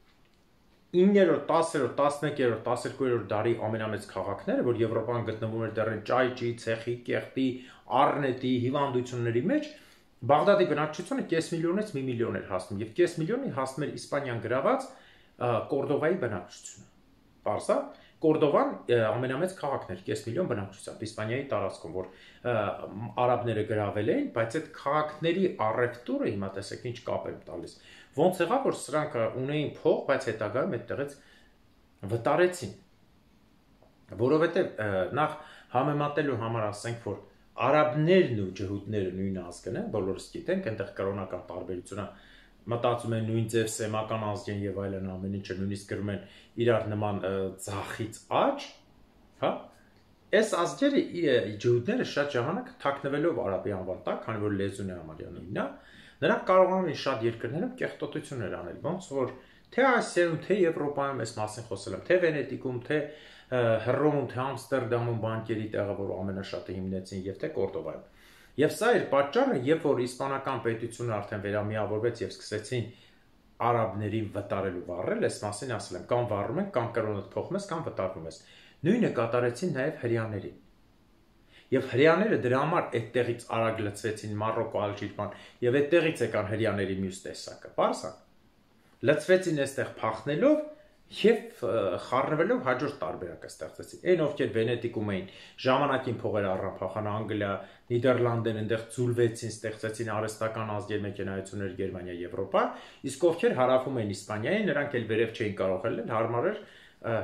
9-րդ, 10-րդ, 11-րդ, 12-րդ դարի ամենամեծ քաղաքները, որ Եվրոպան գտնվում էր դեռ ճայճի, ցեխի, կեղտի, առնետի, հիվանդությունների մեջ, Բաղդադի բնակչությունը կես միլիոնից մի միլիոն էր հասնում, եւ կես միլիոնի հասնում էր Իսպանիան գրաված Կորդովայի բնակչությունը։ Պարսա, Կորդովան ամենամեծ քաղաքն էր, կես միլիոն բնակչությամբ Իսպանիայի տարածքում, որ արաբները գրավել էին, բայց այդ քաղաքների առևտուրը հիմա տեսեք ինչ կապ եմ տալիս։ Ոնց եղավ, որ սրանք ունեին փող, բայց հետագայում այդտեղից վտարեցին։ Որովհետեւ նախ համեմատելու համար ասենք, որ արաբներն ու ջհուդները նույն ազգն են, բոլորս գիտենք, այնտեղ կրոնական տարբերությունը մտածում են նույն ձև սեմական ազգ են եւ այլն ամեն ինչը նույնիսկ գրում են իրար նման ծախից աճ, հա? Այս ազգերը ջհուդները շատ ժամանակ թաքնվելով արաբի անվան տակ, քանի որ լեզուն է համարյա նույնն է, նրանք կարողանում են շատ երկրներում կեղտոտություններ անել, ոնց որ թե Ասիայում, թե Եվրոպայում այս մասին խոսել եմ, թե Վենետիկում, թե Հռոմում, թե Ամստերդամում բանկերի տեղը, որ ամենաշատը հիմնեցին, եւ թե Կորդովայում։ Եվ սա էր պատճառը, երբ որ իսպանական պետությունը արդեն վերամիավորվեց եւ սկսեցին արաբներին վտարել ու վառել, այս մասին ասել եմ, կամ վառում են, կամ կրոնը փոխում ես, կամ վտարվում ես։ Նույնը կատարեցին նաեւ հрьяաներին։ Եվ հрьяաները դրա համար այդտեղից արագ լցվեցին Մարոկո, Ալժիրման, եւ այդտեղից եկան հрьяաների մյուս տեսակը։ Պարզ է։ Լցվեցին այստեղ փախնելով եւ խառնվելով հաջորդ տարբերակը ստեղծեցին։ Այն ովքեր Վենետիկում էին, ժամանակին փողեր առան փախան Անգլիա, Նիդերլանդներ, այնտեղ ձուլվեցին, ստեղծեցին արհեստական ազգեր մեքենայություններ Գերմանիա, Եվրոպա, իսկ ովքեր հարավում էին Իսպանիայի, նրանք էլ վերև չէին կարող ելնել, հարմար էր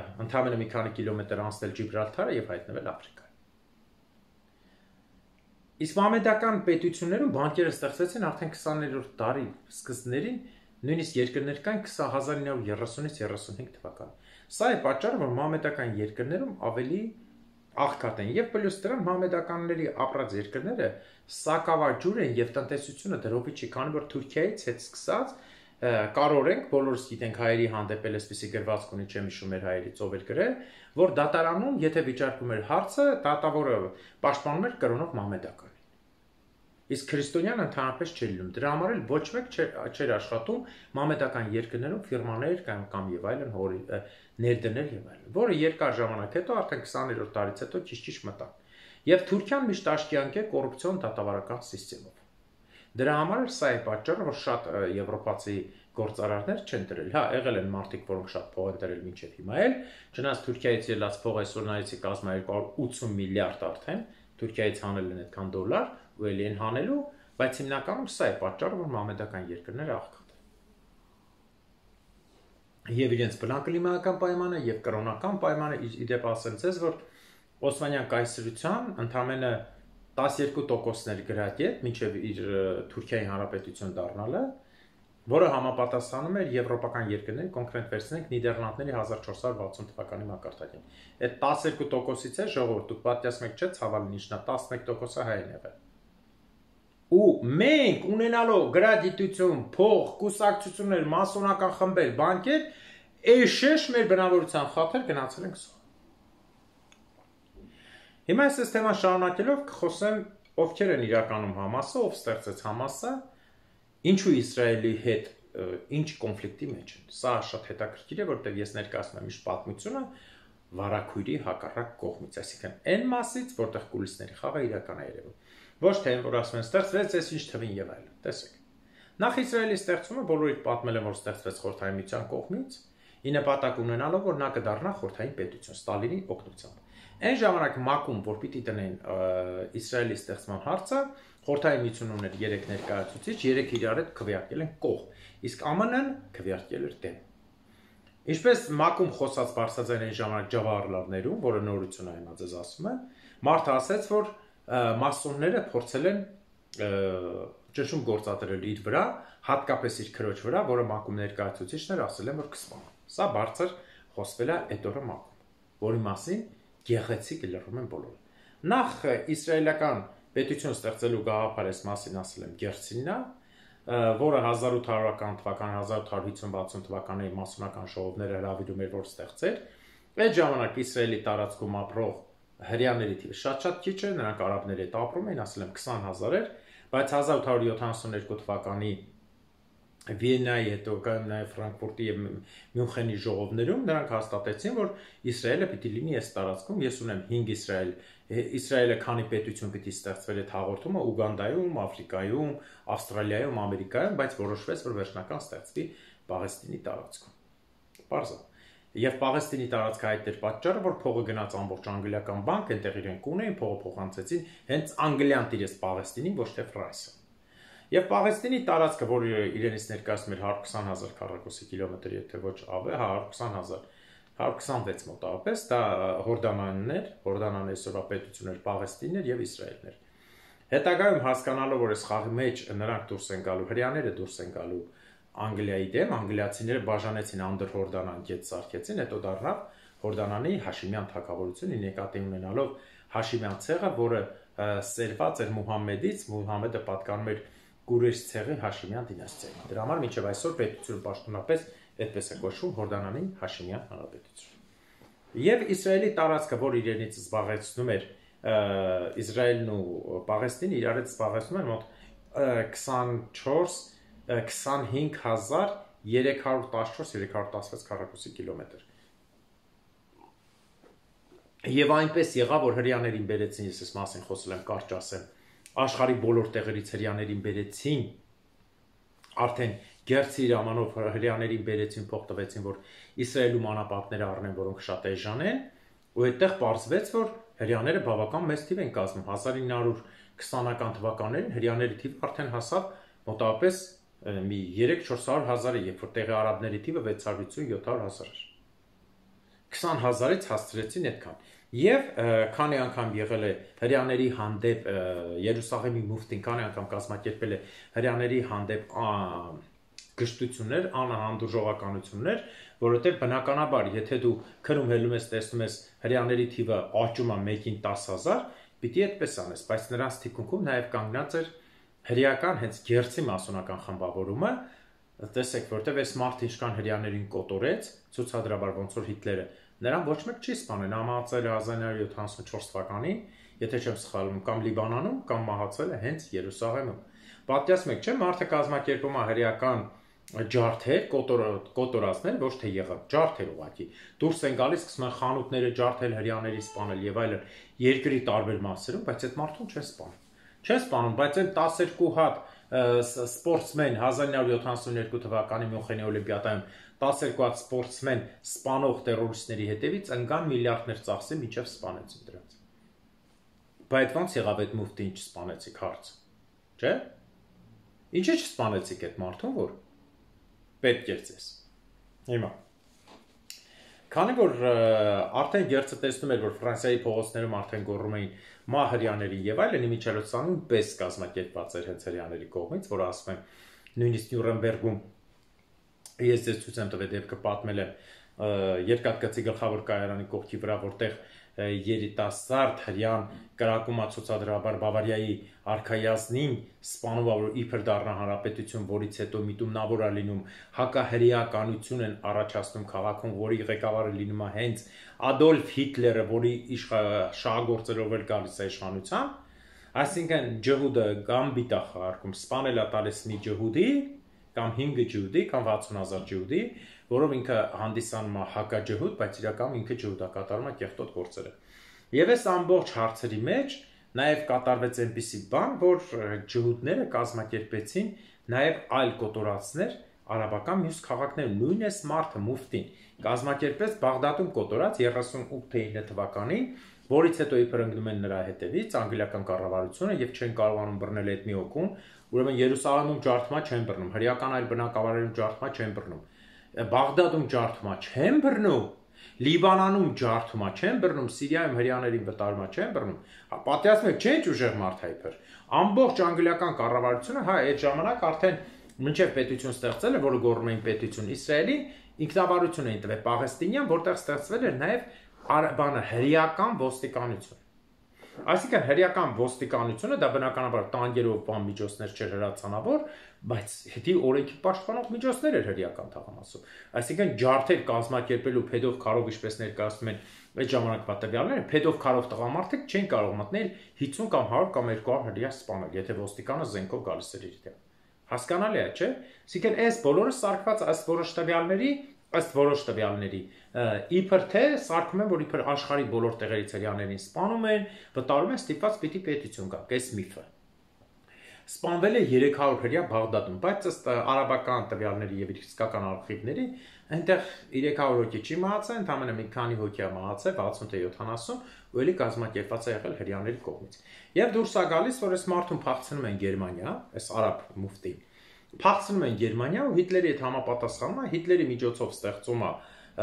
ընդամենը մի քանի կիլոմետր անցնել Ջիբրալթարը եւ հայտնվել Աֆրիկայում։ Իսկ մամեդական պետություններում բանկերը ստեղծվեցին արդեն 20-րդ դարի սկզբներին, նույնիսկ երկրներ կային 1930-ից 35 թվական։ Սա է պատճառը, որ մամեդական երկրներում ավելի աղքատ են, եւ պլյուս դրան մամեդականների ապրած երկրները սակավաջուր են եւ տնտեսությունը դրովի չի, քանի որ Թուրքիայից հետ սկսած կարող ենք, բոլորս գիտենք, հայերի հանդեպ էլ էսպիսի գրվածք ունի, չեմ հիշում մեր հայերից ով էր գրել, որ դատարանում, եթե վիճարկվում էր հարցը, դատավորը պաշտպանում էր կրոնով մամեդականին։ Իսկ քրիստոնյան ընդհանրապես չէր լինում։ Դրա համար էլ ոչ մեկ չէր աշխատում մամեդական երկրներում ֆիրմաներ կամ եւ այլն ներդնել եւ այլն, որը երկար ժամանակ հետո արդեն 20-րդ դարից հետո ճիշտ մտան։ Եւ Թուրքիան միշտ աշկյանք է կոռուպցիոն դատավարական համակարգով։ Դրա համար սա է պատճառը, որ շատ եվրոպացի գործարարներ չեն դրել։ Հա, եղել են մարդիկ, որոնք շատ փող են դրել մինչև հիմա էլ, չնայած Թուրքիայից ելած փողը այսօր նայեցի կազմա 280 միլիարդ արդեն, Թուրքիայից հանել են այդքան դոլար, ու ելի են հանելու, բայց հիմնականում սա է պատճառը, որ մամեդական երկրները աղքատ են։ Եվ իրենց բնակլիմայական պայմանը եւ կրոնական պայմանը իդեպ ասեմ ձեզ, որ Օսմանյան կայսրության ընդամենը 12%-ներ գրադիետ մինչև իր Թուրքիայի հանրապետություն դառնալը, որը համապատասխանում էր եվրոպական երկրների, կոնկրետ վերցնենք Նիդերլանդների 1460 թվականի մակարդակին։ Այդ 12%-ից է ժողովուրդ, դուք պատկերացնում եք, չէ՞, ցավալի նիշնա 11%-ը հայ են եղել։ Ու մենք ունենալով գրադիտություն, փող, կուսակցություններ, մասոնական խմբեր, բանկեր, էշեշ մեր բնավորության խաթր գնացել ենք սա։ Հիմա այս թեման շարունակելով կխոսեմ ովքեր են իրականում Համասը, ով ստեղծեց Համասը, ինչու Իսրայելի հետ ինչ կոնֆլիկտի մեջ են։ Սա շատ հետաքրքիր է, որովհետև ես ներկայացնում եմ միշտ պատմությունը վարակույրի հակառակ կողմից, այսինքն այն մասից, որտեղ կուլիսների խաղը իրական է երևում։ Ոչ թե որ ասում են ստեղծվեց, այս ինչ թվին եւ այլն։ Տեսեք։ Նախ Իսրայելի ստեղծումը բոլորիդ պատմել են, որ ստեղծվեց Խորհրդային Միության կողմից, ի նպատակ ունենալով, որ նա կդառնա խորհրդային պետություն Ստալինի օգնությամբ։ Այն ժամանակ ՄԱԿ-ում, որ պիտի տնեն Իսրայելի ստեղծման հարցը, Խորհրդային Միությունն ուներ 3 ներկայացուցիչ, 3 իրար հետ քվեարկել են կողմ, իսկ ԱՄՆ-ն քվեարկել էր դեմ։ Ինչպես ՄԱԿ-ում խոսած բարձրաձայն այն ժամանակ ջավահարլալներում, որը նորություն է հիմա ձեզ ասում եմ, մարդը ասաց, որ մասոնները փորձել են ճնշում գործադրել իր վրա, հատկապես իր քրոջ վրա, որը ՄԱԿ-ում ներկայացուցիչներ ասել են, որ կսպանան։ Սա բարձր խոսվել է այդ օրը ՄԱԿ-ում, որի մասին գեղեցիկ լրում են բոլորը։ Նախ իսրայելական պետություն ստեղծելու գաղափարը այս մասին ասել եմ Գերցինն է, որը 1800-ական թվական, 1850-60 թվականների մասոնական ժողովները հրավիրում էր, որ ստեղծեր։ Այդ ժամանակ Իսրայելի տարածքում ապրող հրեաների թիվը շատ քիչ է, նրանք արաբների հետ ապրում էին, ասել եմ 20,000 էր, բայց 1872 թվականի Վիեննայի հետո կամ նաև Ֆրանկֆուրտի եւ Մյունխենի ժողովներում նրանք հաստատեցին, որ Իսրայելը պիտի լինի այս տարածքում, ես ունեմ 5 Իսրայել, Իսրայելը քանի պետություն պիտի ստեղծվեր այդ հաղորդումը Ուգանդայում, Աֆրիկայում, Ավստրալիայում, Ամերիկայում, բայց որոշվեց, որ վերջնական ստեղծվի Պաղեստինի տարածքում։ Պարզ է։ Եվ Պաղեստինի տարածքը այդ էր պատճառը, որ փողը գնաց ամբողջ անգլիական բանկ, այնտեղ իրենք ունեին, փողը փոխանցեցին հենց անգլիան տիրեց Պաղեստինին, ոչ թե Ֆրանսիան։ Եվ Պաղեստինի տարածքը, որը իրենից ներկայացնում էր 120,000 քառակուսի կիլոմետր, եթե ոչ ավել, 120,000, 126 մոտավորապես, դա Հորդանանն էր, Հորդանան այսօրվա պետությունն էր, Պաղեստինն էր եւ Իսրայելն էր։ Հետագայում հասկանալով, որ այս խաղի մեջ նրանք դուրս են գալու, հрьяաները դուրս են գալու Անգլիայի դեմ, անգլիացիները բաժանեցին Անդր Հորդանան գետ սարքեցին, հետո դառնավ Հորդանանի Հաշիմյան թագավորությունը, նկատի ունենալով Հաշիմյան ցեղը, որը սերված էր Մուհամեդից, Մուհամեդը պատկանում էր Կուրեշ ցեղի Հաշիմյան դինաստիային։ Դրա համար մինչև այսօր պետությունը պաշտոնապես այդպես է կոչվում Հորդանանի Հաշիմյան հանրապետություն։ Եվ Իսրայելի տարածքը, որ իրենից զբաղեցնում էր Իսրայելն ու Պաղեստինը, իրարից զբաղեցնում էր մոտ 25314 քառակուսի կիլոմետր։ Եվ այնպես եղավ, որ հрьяաներին բերեցին, ես այս մասին խոսել եմ, կարճ ասեմ, աշխարհի բոլոր տեղերից հрьяաներին բերեցին, արդեն Գերցի Ռամանով հрьяաներին բերեցին, փող տվեցին, որ Իսրայելում անապատներ առնեն, որոնք շատ էժան են, ու այդտեղ պարզվեց, որ հрьяաները բավական մեծ թիվ են կազմում, 1920-ական թվականներին հрьяաների թիվը արդեն հասավ մոտավորապես մի 3-400 հազարը, երբ որ տեղի արաբների թիվը 650-700 հազար էր։ 20,000-ից հասցրեցին այդքան։ Եվ քանի անգամ եղել է հрьяաների հանդեպ Երուսաղեմի մուֆտին քանի անգամ կազմակերպել է հрьяաների հանդեպ գժտություններ, անհանդուրժողականություններ, որովհետև բնականաբար, եթե դու քնում հելում ես, տեսնում ես հрьяաների թիվը աճում է 1-ին 10,000, պիտի այդպես անես, բայց նրանց թիկունքում նաև կանգնած էր հрьяական հենց գերցի մասոնական խմբավորումը, տեսեք, որովհետև այս մարդը ինչքան հрьяաներին կոտորեց, ցուցադրաբար ոնց որ Հիտլերը, նրան ոչ մեկ չի սպանել, նա մահացել է 1974 թվականին, եթե չեմ սխալվում, կամ Լիբանանում, կամ մահացել է հենց Երուսաղեմում։ Պատկերացնում եք, չէ՞, մարդը կազմակերպում է հрьяական ջարդեր, կոտորածներ, ոչ թե եղավ, ջարդեր ուղղակի։ Դուրս են գալիս, սկսում են խանութները ջարդել, հрьяաների սպանել եւ այլն, երկրի տարբեր մասերում, բայց այդ մարդուն չեն սպանում։ Չեն սպանում, բայց այն 12 հատ սպորտսմեն 1972 թվականի Մյունխենի օլիմպիադայում 12 հատ սպորտսմեն սպանող տերորիստների հետևից ընկան միլիարդներ ծախսի մինչև սպանեցին դրանց։ Բայց ոնց եղավ այդ մուֆտին չսպանեցիք հարց, չէ՞։ Ինչի՞ չսպանեցիք այդ մարդուն, որ պետք էր ձեզ։ Հիմա քանի որ արդեն գերցը տեսնում էր, որ Ֆրանսիայի փողոցներում արդեն գոռում էին մահրյաների եւ այլն, իմիջիալոցանում պես կազմակերպված էր հենց հрьяաների կողմից, որ ասում եմ, նույնիսկ Նյուրնբերգում ես ձեզ ցույց եմ տվել դեպքը պատմել եմ երկաթգծի գլխավոր կայարանի կողքի վրա, որտեղ երիտասարդ հрьяան կրակում է ցուցադրաբար Բավարիայի արքայազնին սպանով որ իբր դառնա հանրապետություն, որից հետո միտումնավոր է լինում հակահրեականություն են առաջացնում քաղաքում, որի ղեկավարը լինում է հենց Ադոլֆ Հիտլերը, որի շահագործելով էլ գալիս է իշխանության, այսինքն ջհուդը գամբիտ է խաղարկում, սպանել է տալիս մի ջհուդի կամ 5 ջհուդի կամ 60,000 ջհուդի, որով ինքը հանդիսանում է հակաջհուդ, բայց իրականում ինքը ջհուդ է կատարում է կեղտոտ գործերը։ Եվ այս ամբողջ հարցերի մեջ նաև կատարվեց այնպիսի բան, որ ջհուդները կազմակերպեցին նաև այլ կոտորածներ արաբական մյուս քաղաքներում, նույն այս մարդը մուֆտին կազմակերպեց Բաղդադում կոտորած 38-9 թվականին, որից հետո իբր ընկնում են նրա հետևից անգլիական կառավարությունը եւ չեն կարողանում բռնել այդ մի օկուն, ուրեմն Երուսաղեմում ջարդմա չեն բռնում, հրեական այլ բնակավայրերում ջարդմա չեն բռնում, Բաղդադում ջարդմա չեն բռնում, Լիբանանում ջարդմա չեն բռնում, Սիրիայում հрьяաներին վտարումա չեն բռնում, պատկերացնում եք, չէ՞ ինչ ուժեղ մարդ է իբր, ամբողջ անգլիական կառավարությունը, հա, այդ ժամանակ արդեն մինչև պետություն ստեղծել է, որը գոռում էին պետություն Իսրայելին, ինքնավարություն էին տվել Պաղեստինյան, որտեղ ստեղծվել էր նաև հրեական ոստիկանություն։ Այսինքն հրեական ոստիկանությունը դա բնականաբար տանկերով բան միջոցներ չէր հրացանավոր, բայց հետի օրենքի պաշտպանող միջոցներ էր հրեական թաղամասում։ Այսինքն ջարդեր կազմակերպելու փեդով քարով, ինչպես ներկայացնում են այդ ժամանակվա տվյալները, փեդով քարով տղամարդիկ չեն կարող մտնել 50 կամ 100 կամ 200 հրեա սպանել, եթե ոստիկանը զենքով գալիս էր իր դեմ։ Հասկանալի է, չէ՞։ Այսինքն այս բոլորը սարքված ըստ որոշ տվյալների իբր թե սարքում են, որ իբր աշխարհի բոլոր տեղերից հрьяաներին սպանում են, վտարում են, ստիպված պիտի պետություն գա, այս միֆը։ Սպանվել է 300 հրեա Բաղդադում, բայց ըստ արաբական տվյալների եւ իսկական արխիվների, այնտեղ 300 հոգի չի մահացել, ընդամենը մի քանի հոգի է մահացել, 60 թե 70, ու էլի կազմակերպված է եղել հрьяաների կողմից։ Եվ դուրս է գալիս, որ այս մարդուն փախցնում են Գերմանիա, այս արաբ մուֆտին փախցնում են Գերմանիա ու Հիտլերի հետ համապատասխանում է, Հիտլերի միջոցով ստեղծում է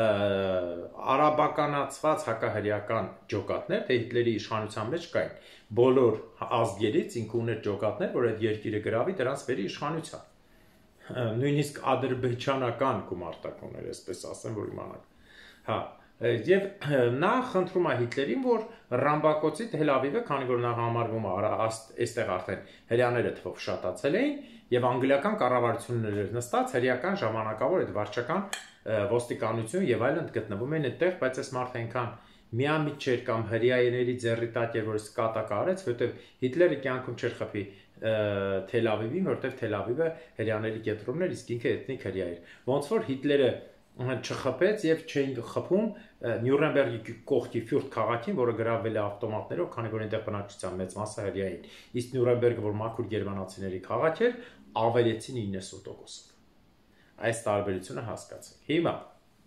արաբականացված հակահրեական ջոկատներ, թե Հիտլերի իշխանության մեջ կային բոլոր ազգերից ինքը ուներ ջոկատներ, որ այդ երկիրը գրավի դրանց վերի իշխանության։ Նույնիսկ ադրբեջանական գումարտակներ, այսպես ասեմ, որ իմանաք։ Հա, եւ նա խնդրում է Հիտլերին, որ Ռամբակոցի Թել Ավիվը, քանի որ նա համարվում է այստեղ արդեն հрьяաները թվով շատացել էին, եւ անգլիական կառավարությունն էր նստած հրեական ժամանակավոր այդ վարչական ոստիկանություն եւ այլն գտնվում են այդտեղ, բայց այս մարդը այնքան միամիտ չէր կամ հրեաների ձեռի տակ էր, որ սկատակ արեց, որովհետեւ Հիտլերը կյանքում չէր խփի Թել Ավիվին, որովհետեւ Թել Ավիվը հրեաների կենտրոնն էր, իսկ ինքը էթնիկ հրեա էր։ Ոնց որ Հիտլերը չխփեց եւ չէին խփում Նյուրնբերգի կողքի Ֆյուրտ քաղաքին, որը գրավել է ավտոմատներով, քանի որ այնտեղ բնակչության մեծ մասը հրեա էին։ Իսկ Նյուրնբերգը, որ մաքուր գերմանացիների քաղաք էր, ավելեցին 90%-ով։ Այս տարբերությունը հասկացեք։ Հիմա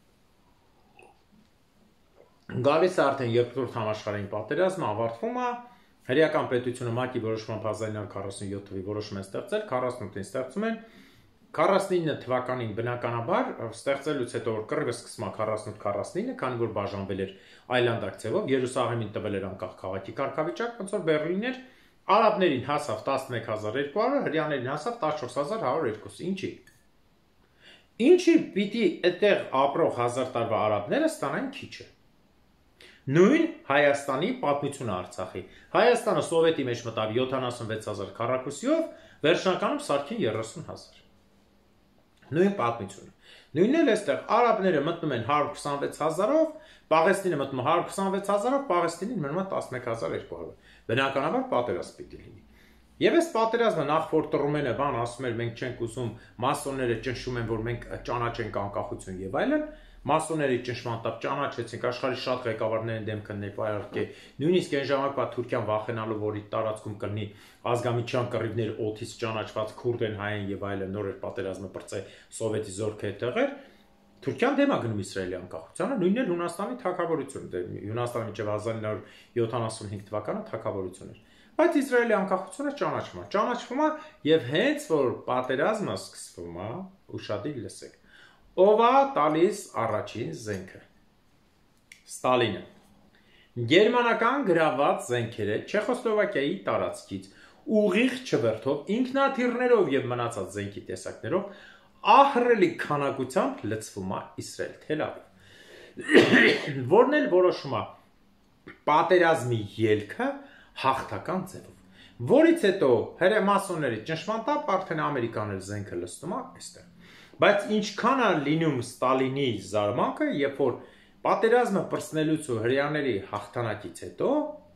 գալիս է արդեն երկրորդ համաշխարհային պատերազմը, ավարտվում է, հրեական պետությունը ՄԱԿ-ի որոշմամբ 1947 թվականին որոշում են ստեղծել, 48-ին ստեղծում են 49 թվականին բնականաբար ստեղծելուց հետո որ կռիվը սկսվում է 48-49, քանի որ բաժանվել էր այլանդակ ձևով, Երուսաղեմին տվել էր անկախ քաղաքի կարգավիճակ, ոնց որ Բեռլին էր, արաբներին հասավ 11200, հրեաներին հասավ 14102։ Ինչի։ Ինչի պիտի այդտեղ ապրող 1000 տարվա արաբները ստանան քիչը։ Նույն Հայաստանի պատմությունը Արցախի։ Հայաստանը սովետի մեջ մտավ 76000 քառակուսիով, վերջնականում սարքին 30000։ Նույն պատմությունը։ Նույնն էլ այստեղ արաբները մտնում են 126000-ով, Պաղեստինը մտնում 126000-ով, Պաղեստինին մնում է 11200։ Բնականաբար պատերազմ պիտի լինի։ Եվ այս պատերազմը նախ որ Տրումենը բան ասում էր, մենք չենք ուզում, մասոնները ճնշում են, որ մենք ճանաչենք անկախություն եւ այլն, մասոնների ճնշման տակ ճանաչեցինք, աշխարհի շատ ղեկավարներ են դեմ քննել, իհարկե, նույնիսկ այն ժամանակվա Թուրքիան վախենալով, որ իր տարածքում կլինի ազգամիջյան կռիվներ, օդից ճանաչված քուրդ են, հայ են եւ այլն, նոր էր պատերազմը բրծե սովետի զորքը այդտեղ էր, Թուրքիան դեմ է գնում Իսրայելի անկախությանը, նույնն էլ Հունաստանի թագավորությունը, Հունաստանը մինչև 1975 թվականը թագավորություն էր։ Բայց Իսրայելի անկախությունը ճանաչվում է եւ հենց որ պատերազմը սկսվում է, ուշադիր լսեք, ով է տալիս առաջին զենքը։ Ստալինը։ Գերմանական գրաված զենքերը Չեխոսլովակիայի տարածքից ուղիղ չվերթով, ինքնաթիռներով եւ մնացած զենքի տեսակներով ահռելի քանակությամբ լցվում է Իսրայել, Թել Ավիվ, որն էլ որոշում է պատերազմի ելքը հաղթական ձևով, որից հետո հրամասոնների ճնշման տակ արդեն Ամերիկան էլ զենքը լցնում է այստեղ։ Բայց ինչքան է լինում Ստալինի զարմանքը, երբ որ պատերազմը պրծնելուց ու հրեաների հաղթանակից հետո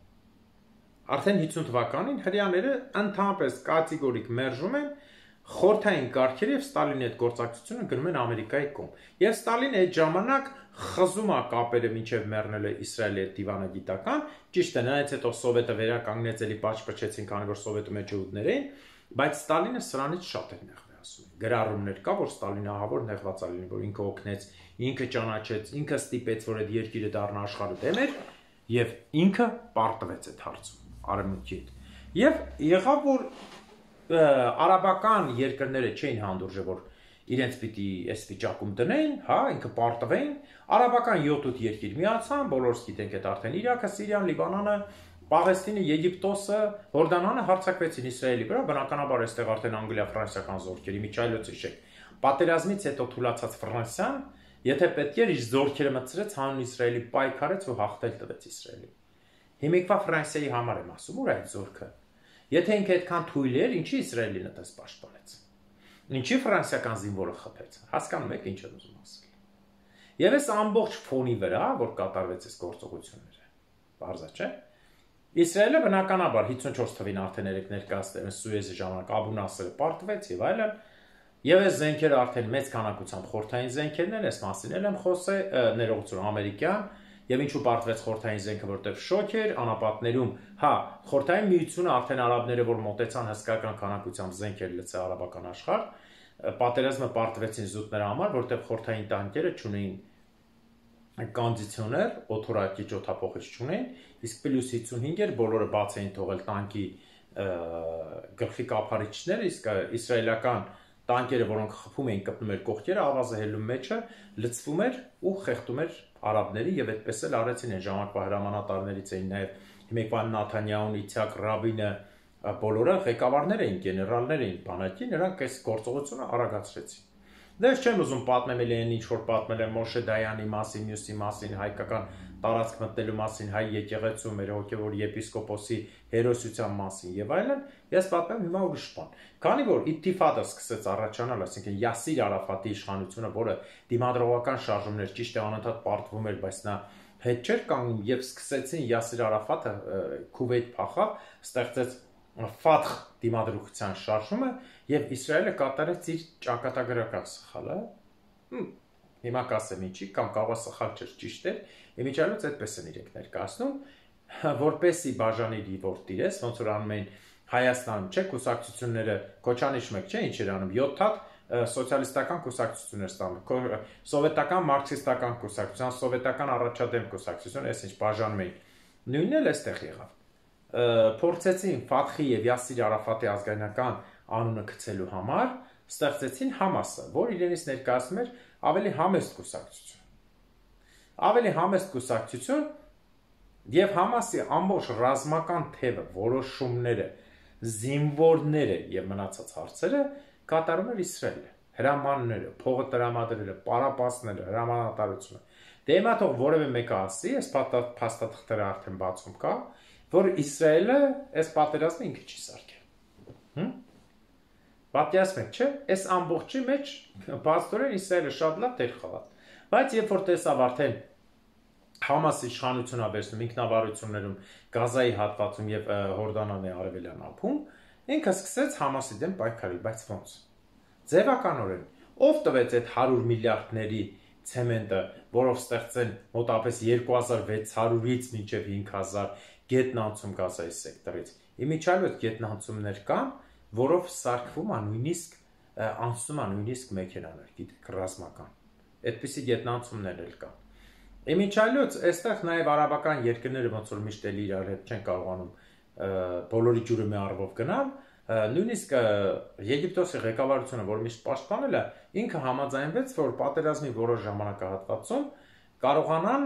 արդեն 50 թվականին հրեաները ընդհանրապես կատեգորիկ մերժում են խորհրդային կարգերը եւ Ստալինի հետ գործակցությունը գնում են Ամերիկայի կողմ։ Եվ Ստալինը այդ ժամանակ խզում է կապերը մինչև մեռնելը Իսրայելի հետ դիվանագիտական, ճիշտ է, նրանից հետո Սովետը վերականգնեց, էլի պաճ-պչեցին, քանի որ Սովետում մեջ ուտներ էին, բայց Ստալինը սրանից շատ էր նեղվել, ասում են։ Գրառումներ կա, որ Ստալինը ահավոր նեղված է լինի, որ ինքը օգնեց, ինքը ճանաչեց, ինքը ստիպեց, որ այդ երկիրը դառնա աշխարհի դեմեր, եւ ինքը պարտվեց այդ հարցում արևմուտքի հետ։ Եվ եղավ որ արաբական երկրները չէին հանդուրժը, որ իրենց պիտի այս վիճակում տնեին, հա, ինքը պարտվեին, արաբական 7-8 երկիր միացան, բոլորս գիտենք այդ արդեն Իրաքը, Սիրիան, Լիբանանը, Պաղեստինը, Եգիպտոսը, Հորդանանը հարձակվեցին Իսրայելի վրա, բնականաբար այստեղ արդեն անգլիա-ֆրանսիական զորքերի միջայլոց իշեք։ Պատերազմից հետո թուլացած Ֆրանսիան, եթե պետք էր իր զորքերը մտցրեց հանուն Իսրայելի պայքարեց ու հաղթել տվեց Իսրայելին։ Հիմիկվա Ֆրանսիայի համար եմ ասում, ուր այդ զորքը։ Եթե ինքը այդքան թույլ էր, ինչի Իսրայելին այդպես պաշտպանեց։ Ինչի ֆրանսիական զինվորը խփեց։ Հասկանում եք ինչ եմ ուզում ասել։ Եվ այս ամբողջ ֆոնի վրա, որ կատարվեց այս գործողությունները, բարձա չէ։ Իսրայելը բնականաբար 54 թվին արդեն ներկայացել Սուեզի ժամանակ Աբու Նասերը պարտվեց եւ այլն, եւ այս զենքերը արդեն մեծ քանակությամբ խորհրդային զենքերն են, այս մասին եմ խոսել, ներողություն ամերիկյան, եւ ինչու պարտվեց խորհրդային զենքը, որտեղ շոկ էր, անապատներում, հա, խորհրդային միությունը արդեն արաբները, որ մոտեցան հսկայական քանակությամբ զենքեր լցե արաբական աշխարհ, պատերազմը պարտվեցին զուտ նրա համար, որտեղ խորհրդային տանկերը չունեին կոնդիցիոներ, օթորակի ջոթափոխիչ չունեին, իսկ պլյուս 55 էր, բոլորը բաց էին թողել տանկի գլխի կափարիչները, իսկ իսրայելական տանկերը, որոնք խփում էին, կպնում էր կողքերը, ավազը հելում մեջը, լցվում էր ու խեղդում էր արաբների եւ այդպես էլ արեցին այն ժամանակվա հրամանատարներից էին նաեւ հիմիկվա Նաթանյահուն, Իցհակ Ռաբինը, բոլորը ղեկավարներ էին, գեներալներ էին բանակի, նրանք այս գործողությունը արագացրեցին։ Դες չեմ ուզում պատմել են ինչ որ պատմել են Մոշե Դայանի մասին, մյուսի մասին, հայկական տարածք մտնելու մասին, հայ եկեղեցու մեր հոգևոր եպիսկոպոսի հերոսության մասին եւ այլն, ես պատմեմ հիմա ուրիշ բան։ Քանի որ Իթիֆադը սկսեց առաջանալ, այսինքն Յասիր Արաֆատի իշխանությունը, որը դիմադրողական շարժումներ ճիշտ է անընդհատ պարտվում էր, բայց նա հետ չէր կանգնում եւ սկսեցին Յասիր Արաֆատը Քուվեյթ փախավ, ստեղծեց Ֆաթխ դիմադրության շարժումը եւ Իսրայելը կատարեց իր ճակատագրական սխալը։ Հիմա կասեմ ինչի, կամ կարող է սխալ չէր, ճիշտ է։ Իմիջիալոց այդպես են իրենք ներկայացնում, որպեսի բաժանի որ տիրես, ոնց որ անում էին Հայաստանում, չէ, կուսակցությունները Քոչանիշ մեկ, չէ, ինչ էր անում 7 հատ սոցիալիստական կուսակցություններ ստանում, սովետական մարքսիստական կուսակցություն, սովետական առաջադեմ կուսակցություն, այս ինչ բաժանում էին։ Նույնն էլ այստեղ եղավ։ Փորձեցին Ֆաթխի եւ Յասիր Արաֆատի ազգայնական անունը գցելու համար, ստեղծեցին Համասը, որ իրենից ներկայացնում էր ավելի համեստ կուսակցություն։ Ավելի համեստ կուսակցություն եւ Համասի ամբողջ ռազմական թևը, որոշումները, զինվորները եւ մնացած հարցերը կատարում էր Իսրայելը։ Հրամանները, փողը տրամադրելը, պարապացները, հրամանատարությունը։ Դե հիմա թող որևէ մեկը ասի, այս փաստաթղթերը արդեն բացում կա, որ Իսրայելը այս պատերազմը ինքը չի սարքել։ Պատկերացնեք, չէ՞, այս ամբողջի մեջ բացօրեն Իսրայելը շատ լավ դեր խաղաց։ Բայց երբ որ տեսավ արդեն Համասի իշխանությունը վերցնում ինքնավարություններում, Գազայի հատվածում եւ Հորդանանի արևելյան ափում, ինքը սկսեց Համասի դեմ պայքարել, բայց ո՞նց։ Ձևականորեն, ով տվեց այդ 100 միլիարդների ցեմենտը, որով ստեղծեն մոտավորապես 2600-ից մինչև 5000 գետնանցում Գազայի սեկտորից։ Իմիջիայլոց գետնանցումներ կան, որով սարքվում է նույնիսկ անցնում է նույնիսկ մեքենաներ, գիտեք, ռազմական։ Այդպիսի գետնանցումներ էլ կան։ Իմիջիայլոց այստեղ նաև արաբական երկրները ոնց որ միշտ էլ իրար հետ չեն կարողանում բոլորի ջուրը մի առվով գնալ, նույնիսկ Եգիպտոսի ղեկավարությունը, որ միշտ պաշտպանել է, ինքը համաձայնվեց, որ պատերազմի որոշ ժամանակահատվածում կարողանան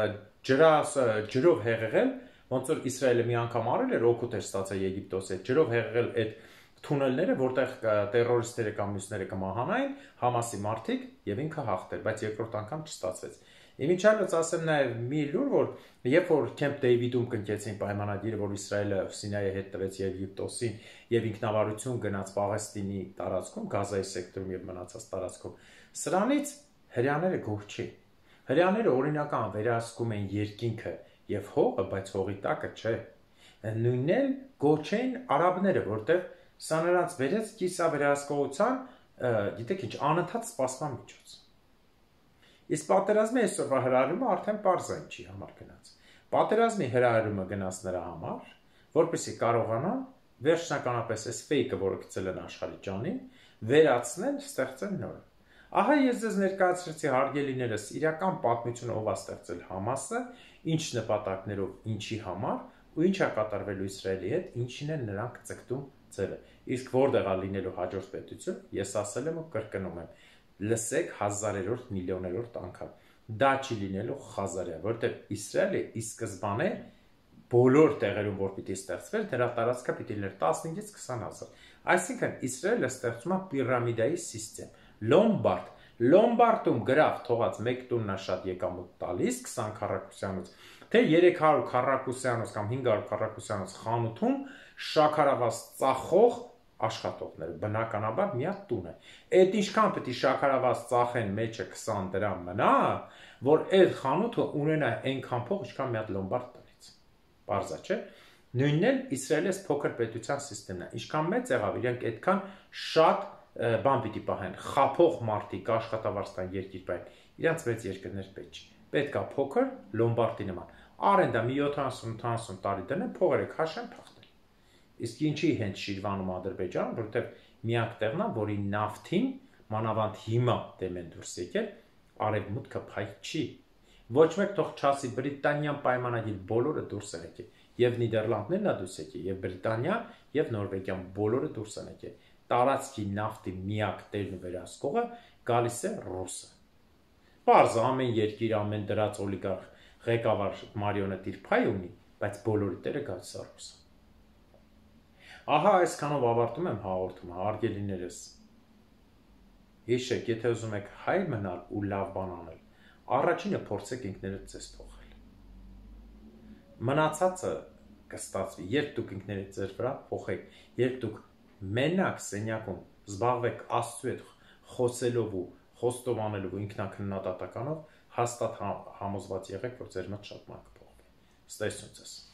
ջրով հեղեղել, ոնց որ Իսրայելը մի անգամ արել էր, օգուտ էր ստացել Եգիպտոսի հետ, ջրով հեղեղել այդ թունելները, որտեղ տերորիստները կամ մյուսները կմահանային, Համասի մարդիկ եւ ինքը հաղթեր, բայց երկրորդ անգամ չստացվեց։ Իմիջիայլոց ասեմ նաև մի լուր, որ երբ որ Քեմփ Դեյվիդում կնքեցին պայմանագիրը, որ Իսրայելը Սինայի հետ տվեց Եգիպտոսին եւ ինքնավարություն գնաց Պաղեստինի տարածքում, Գազայի սեկտորում եւ մնացած տարածքում, սրանից հрьяաները գոհ չի։ Հрьяաները օրինական վերահսկում են երկինքը եւ հողը, բայց հողի տակը չէ։ Նույնն էլ գոհ չէին արաբները, որտեղ սա նրանց վերեց կիսավերահսկողության, գիտեք ինչ, անընդհատ սպասման միջոց։ Իսկ պատերազմի այսօրվա հրահրումը արդեն պարզ է ինչի համար գնաց։ Պատերազմի հրահրումը գնաց նրա համար, որպեսզի կարողանան վերջնականապես այս ֆեյքը, որը գցել են աշխարհի ջանին, վերացնել, ստեղծել նորը։ Ահա ես ձեզ ներկայացրեցի հարգելիներս իրական պատմությունը ով է ստեղծել Համասը, ինչ նպատակներով, ինչի համար ու ինչ է կատարվելու Իսրայելի հետ, ինչին են նրանք ձգտում ձևը։ Իսկ որտեղ է լինելու հաջորդ պետություն, ես ասել եմ ու կրկնում եմ, լսեք հազարերորդ, միլիոներորդ անգամ։ Դա չի լինելու խազարյա, որտեղ Իսրայելը ի սկզբանե բոլոր տեղերում, որ պիտի ստեղծվեր, դրա տարածքը պիտի լիներ 15-ից 20,000։ Այսինքն Իսրայելը ստեղծում է պիրամիդայի սիստեմ, Լոմբարդում գրավ թողած 1 տուննա շատ եկամուտ տալիս 20 քառակուսյանոց, թե 300 քառակուսյանոց կամ 500 քառակուսյանոց խանութում շաքարավազ ծախող աշխատողները, բնականաբար մի հատ տուն է։ Այդ ինչքան պետք է շաքարավազ ծախեն մեջը 20 դրամ մնա, որ այդ խանութը ունենա այնքան փող, ինչքան մի հատ լոմբարդ տնից։ Պարզա չէ։ Նույնն էլ Իսրայելի փոքր պետության համակարգն է։ Ինչքան մեծ եղավ, իրենք այդքան շատ բան պիտի պահեն, խափող մարդիկ աշխատավարձ տան երկիր պահեն։ Իրանց մեծ երկրներ պետք չի։ Պետք է փոքր լոմբարդի նման։ Արենդա մի 70-80 տարի դնեն, փողերը քաշեն, փախտեն։ Իսկ ինչի հենց Շիրվանում Ադրբեջանը, որովհետև միակ տեղն է, որի նավթին, մանավանդ հիմա դեմ են դուրս եկել, արևմուտքը փայտ չի։ Ոչ մեկ թող չասի Բրիտանիան պայմանագիր բոլորը դուրս են եկել, եւ Նիդերլանդներն է դուրս եկել, եւ Բրիտանիան, եւ Նորվեգիան բոլորը դուրս են եկել։ Տարածքի նավթի միակ տերն ու վերահսկողը գալիս է Ռուսը։ Պարզ ամեն երկիր, ամեն դրած օլիգարխ ղեկավար մարիոնետիր փայ ունի, բայց բոլորի տերը գալիս է Ռուսը։ Ահա այսքանով ավարտում եմ հաղորդումը, հարգելիներս։ Հիշեք, եթե ուզում եք հայ մնալ ու լավ բան անել, առաջինը փորձեք ինքներդ ձեզ փոխել։ Մնացածը կստացվի, երբ դուք ինքներդ ձեր վրա փոխեք, երբ դուք մենակ սենյակում զբաղվեք Աստծու հետ խոսելով ու խոստովանելով ու ինքնակննադատականով, հաստատ համոզված եղեք, որ ձեր մոտ շատ բան կփոխվի։ Ստեսություն ձեզ։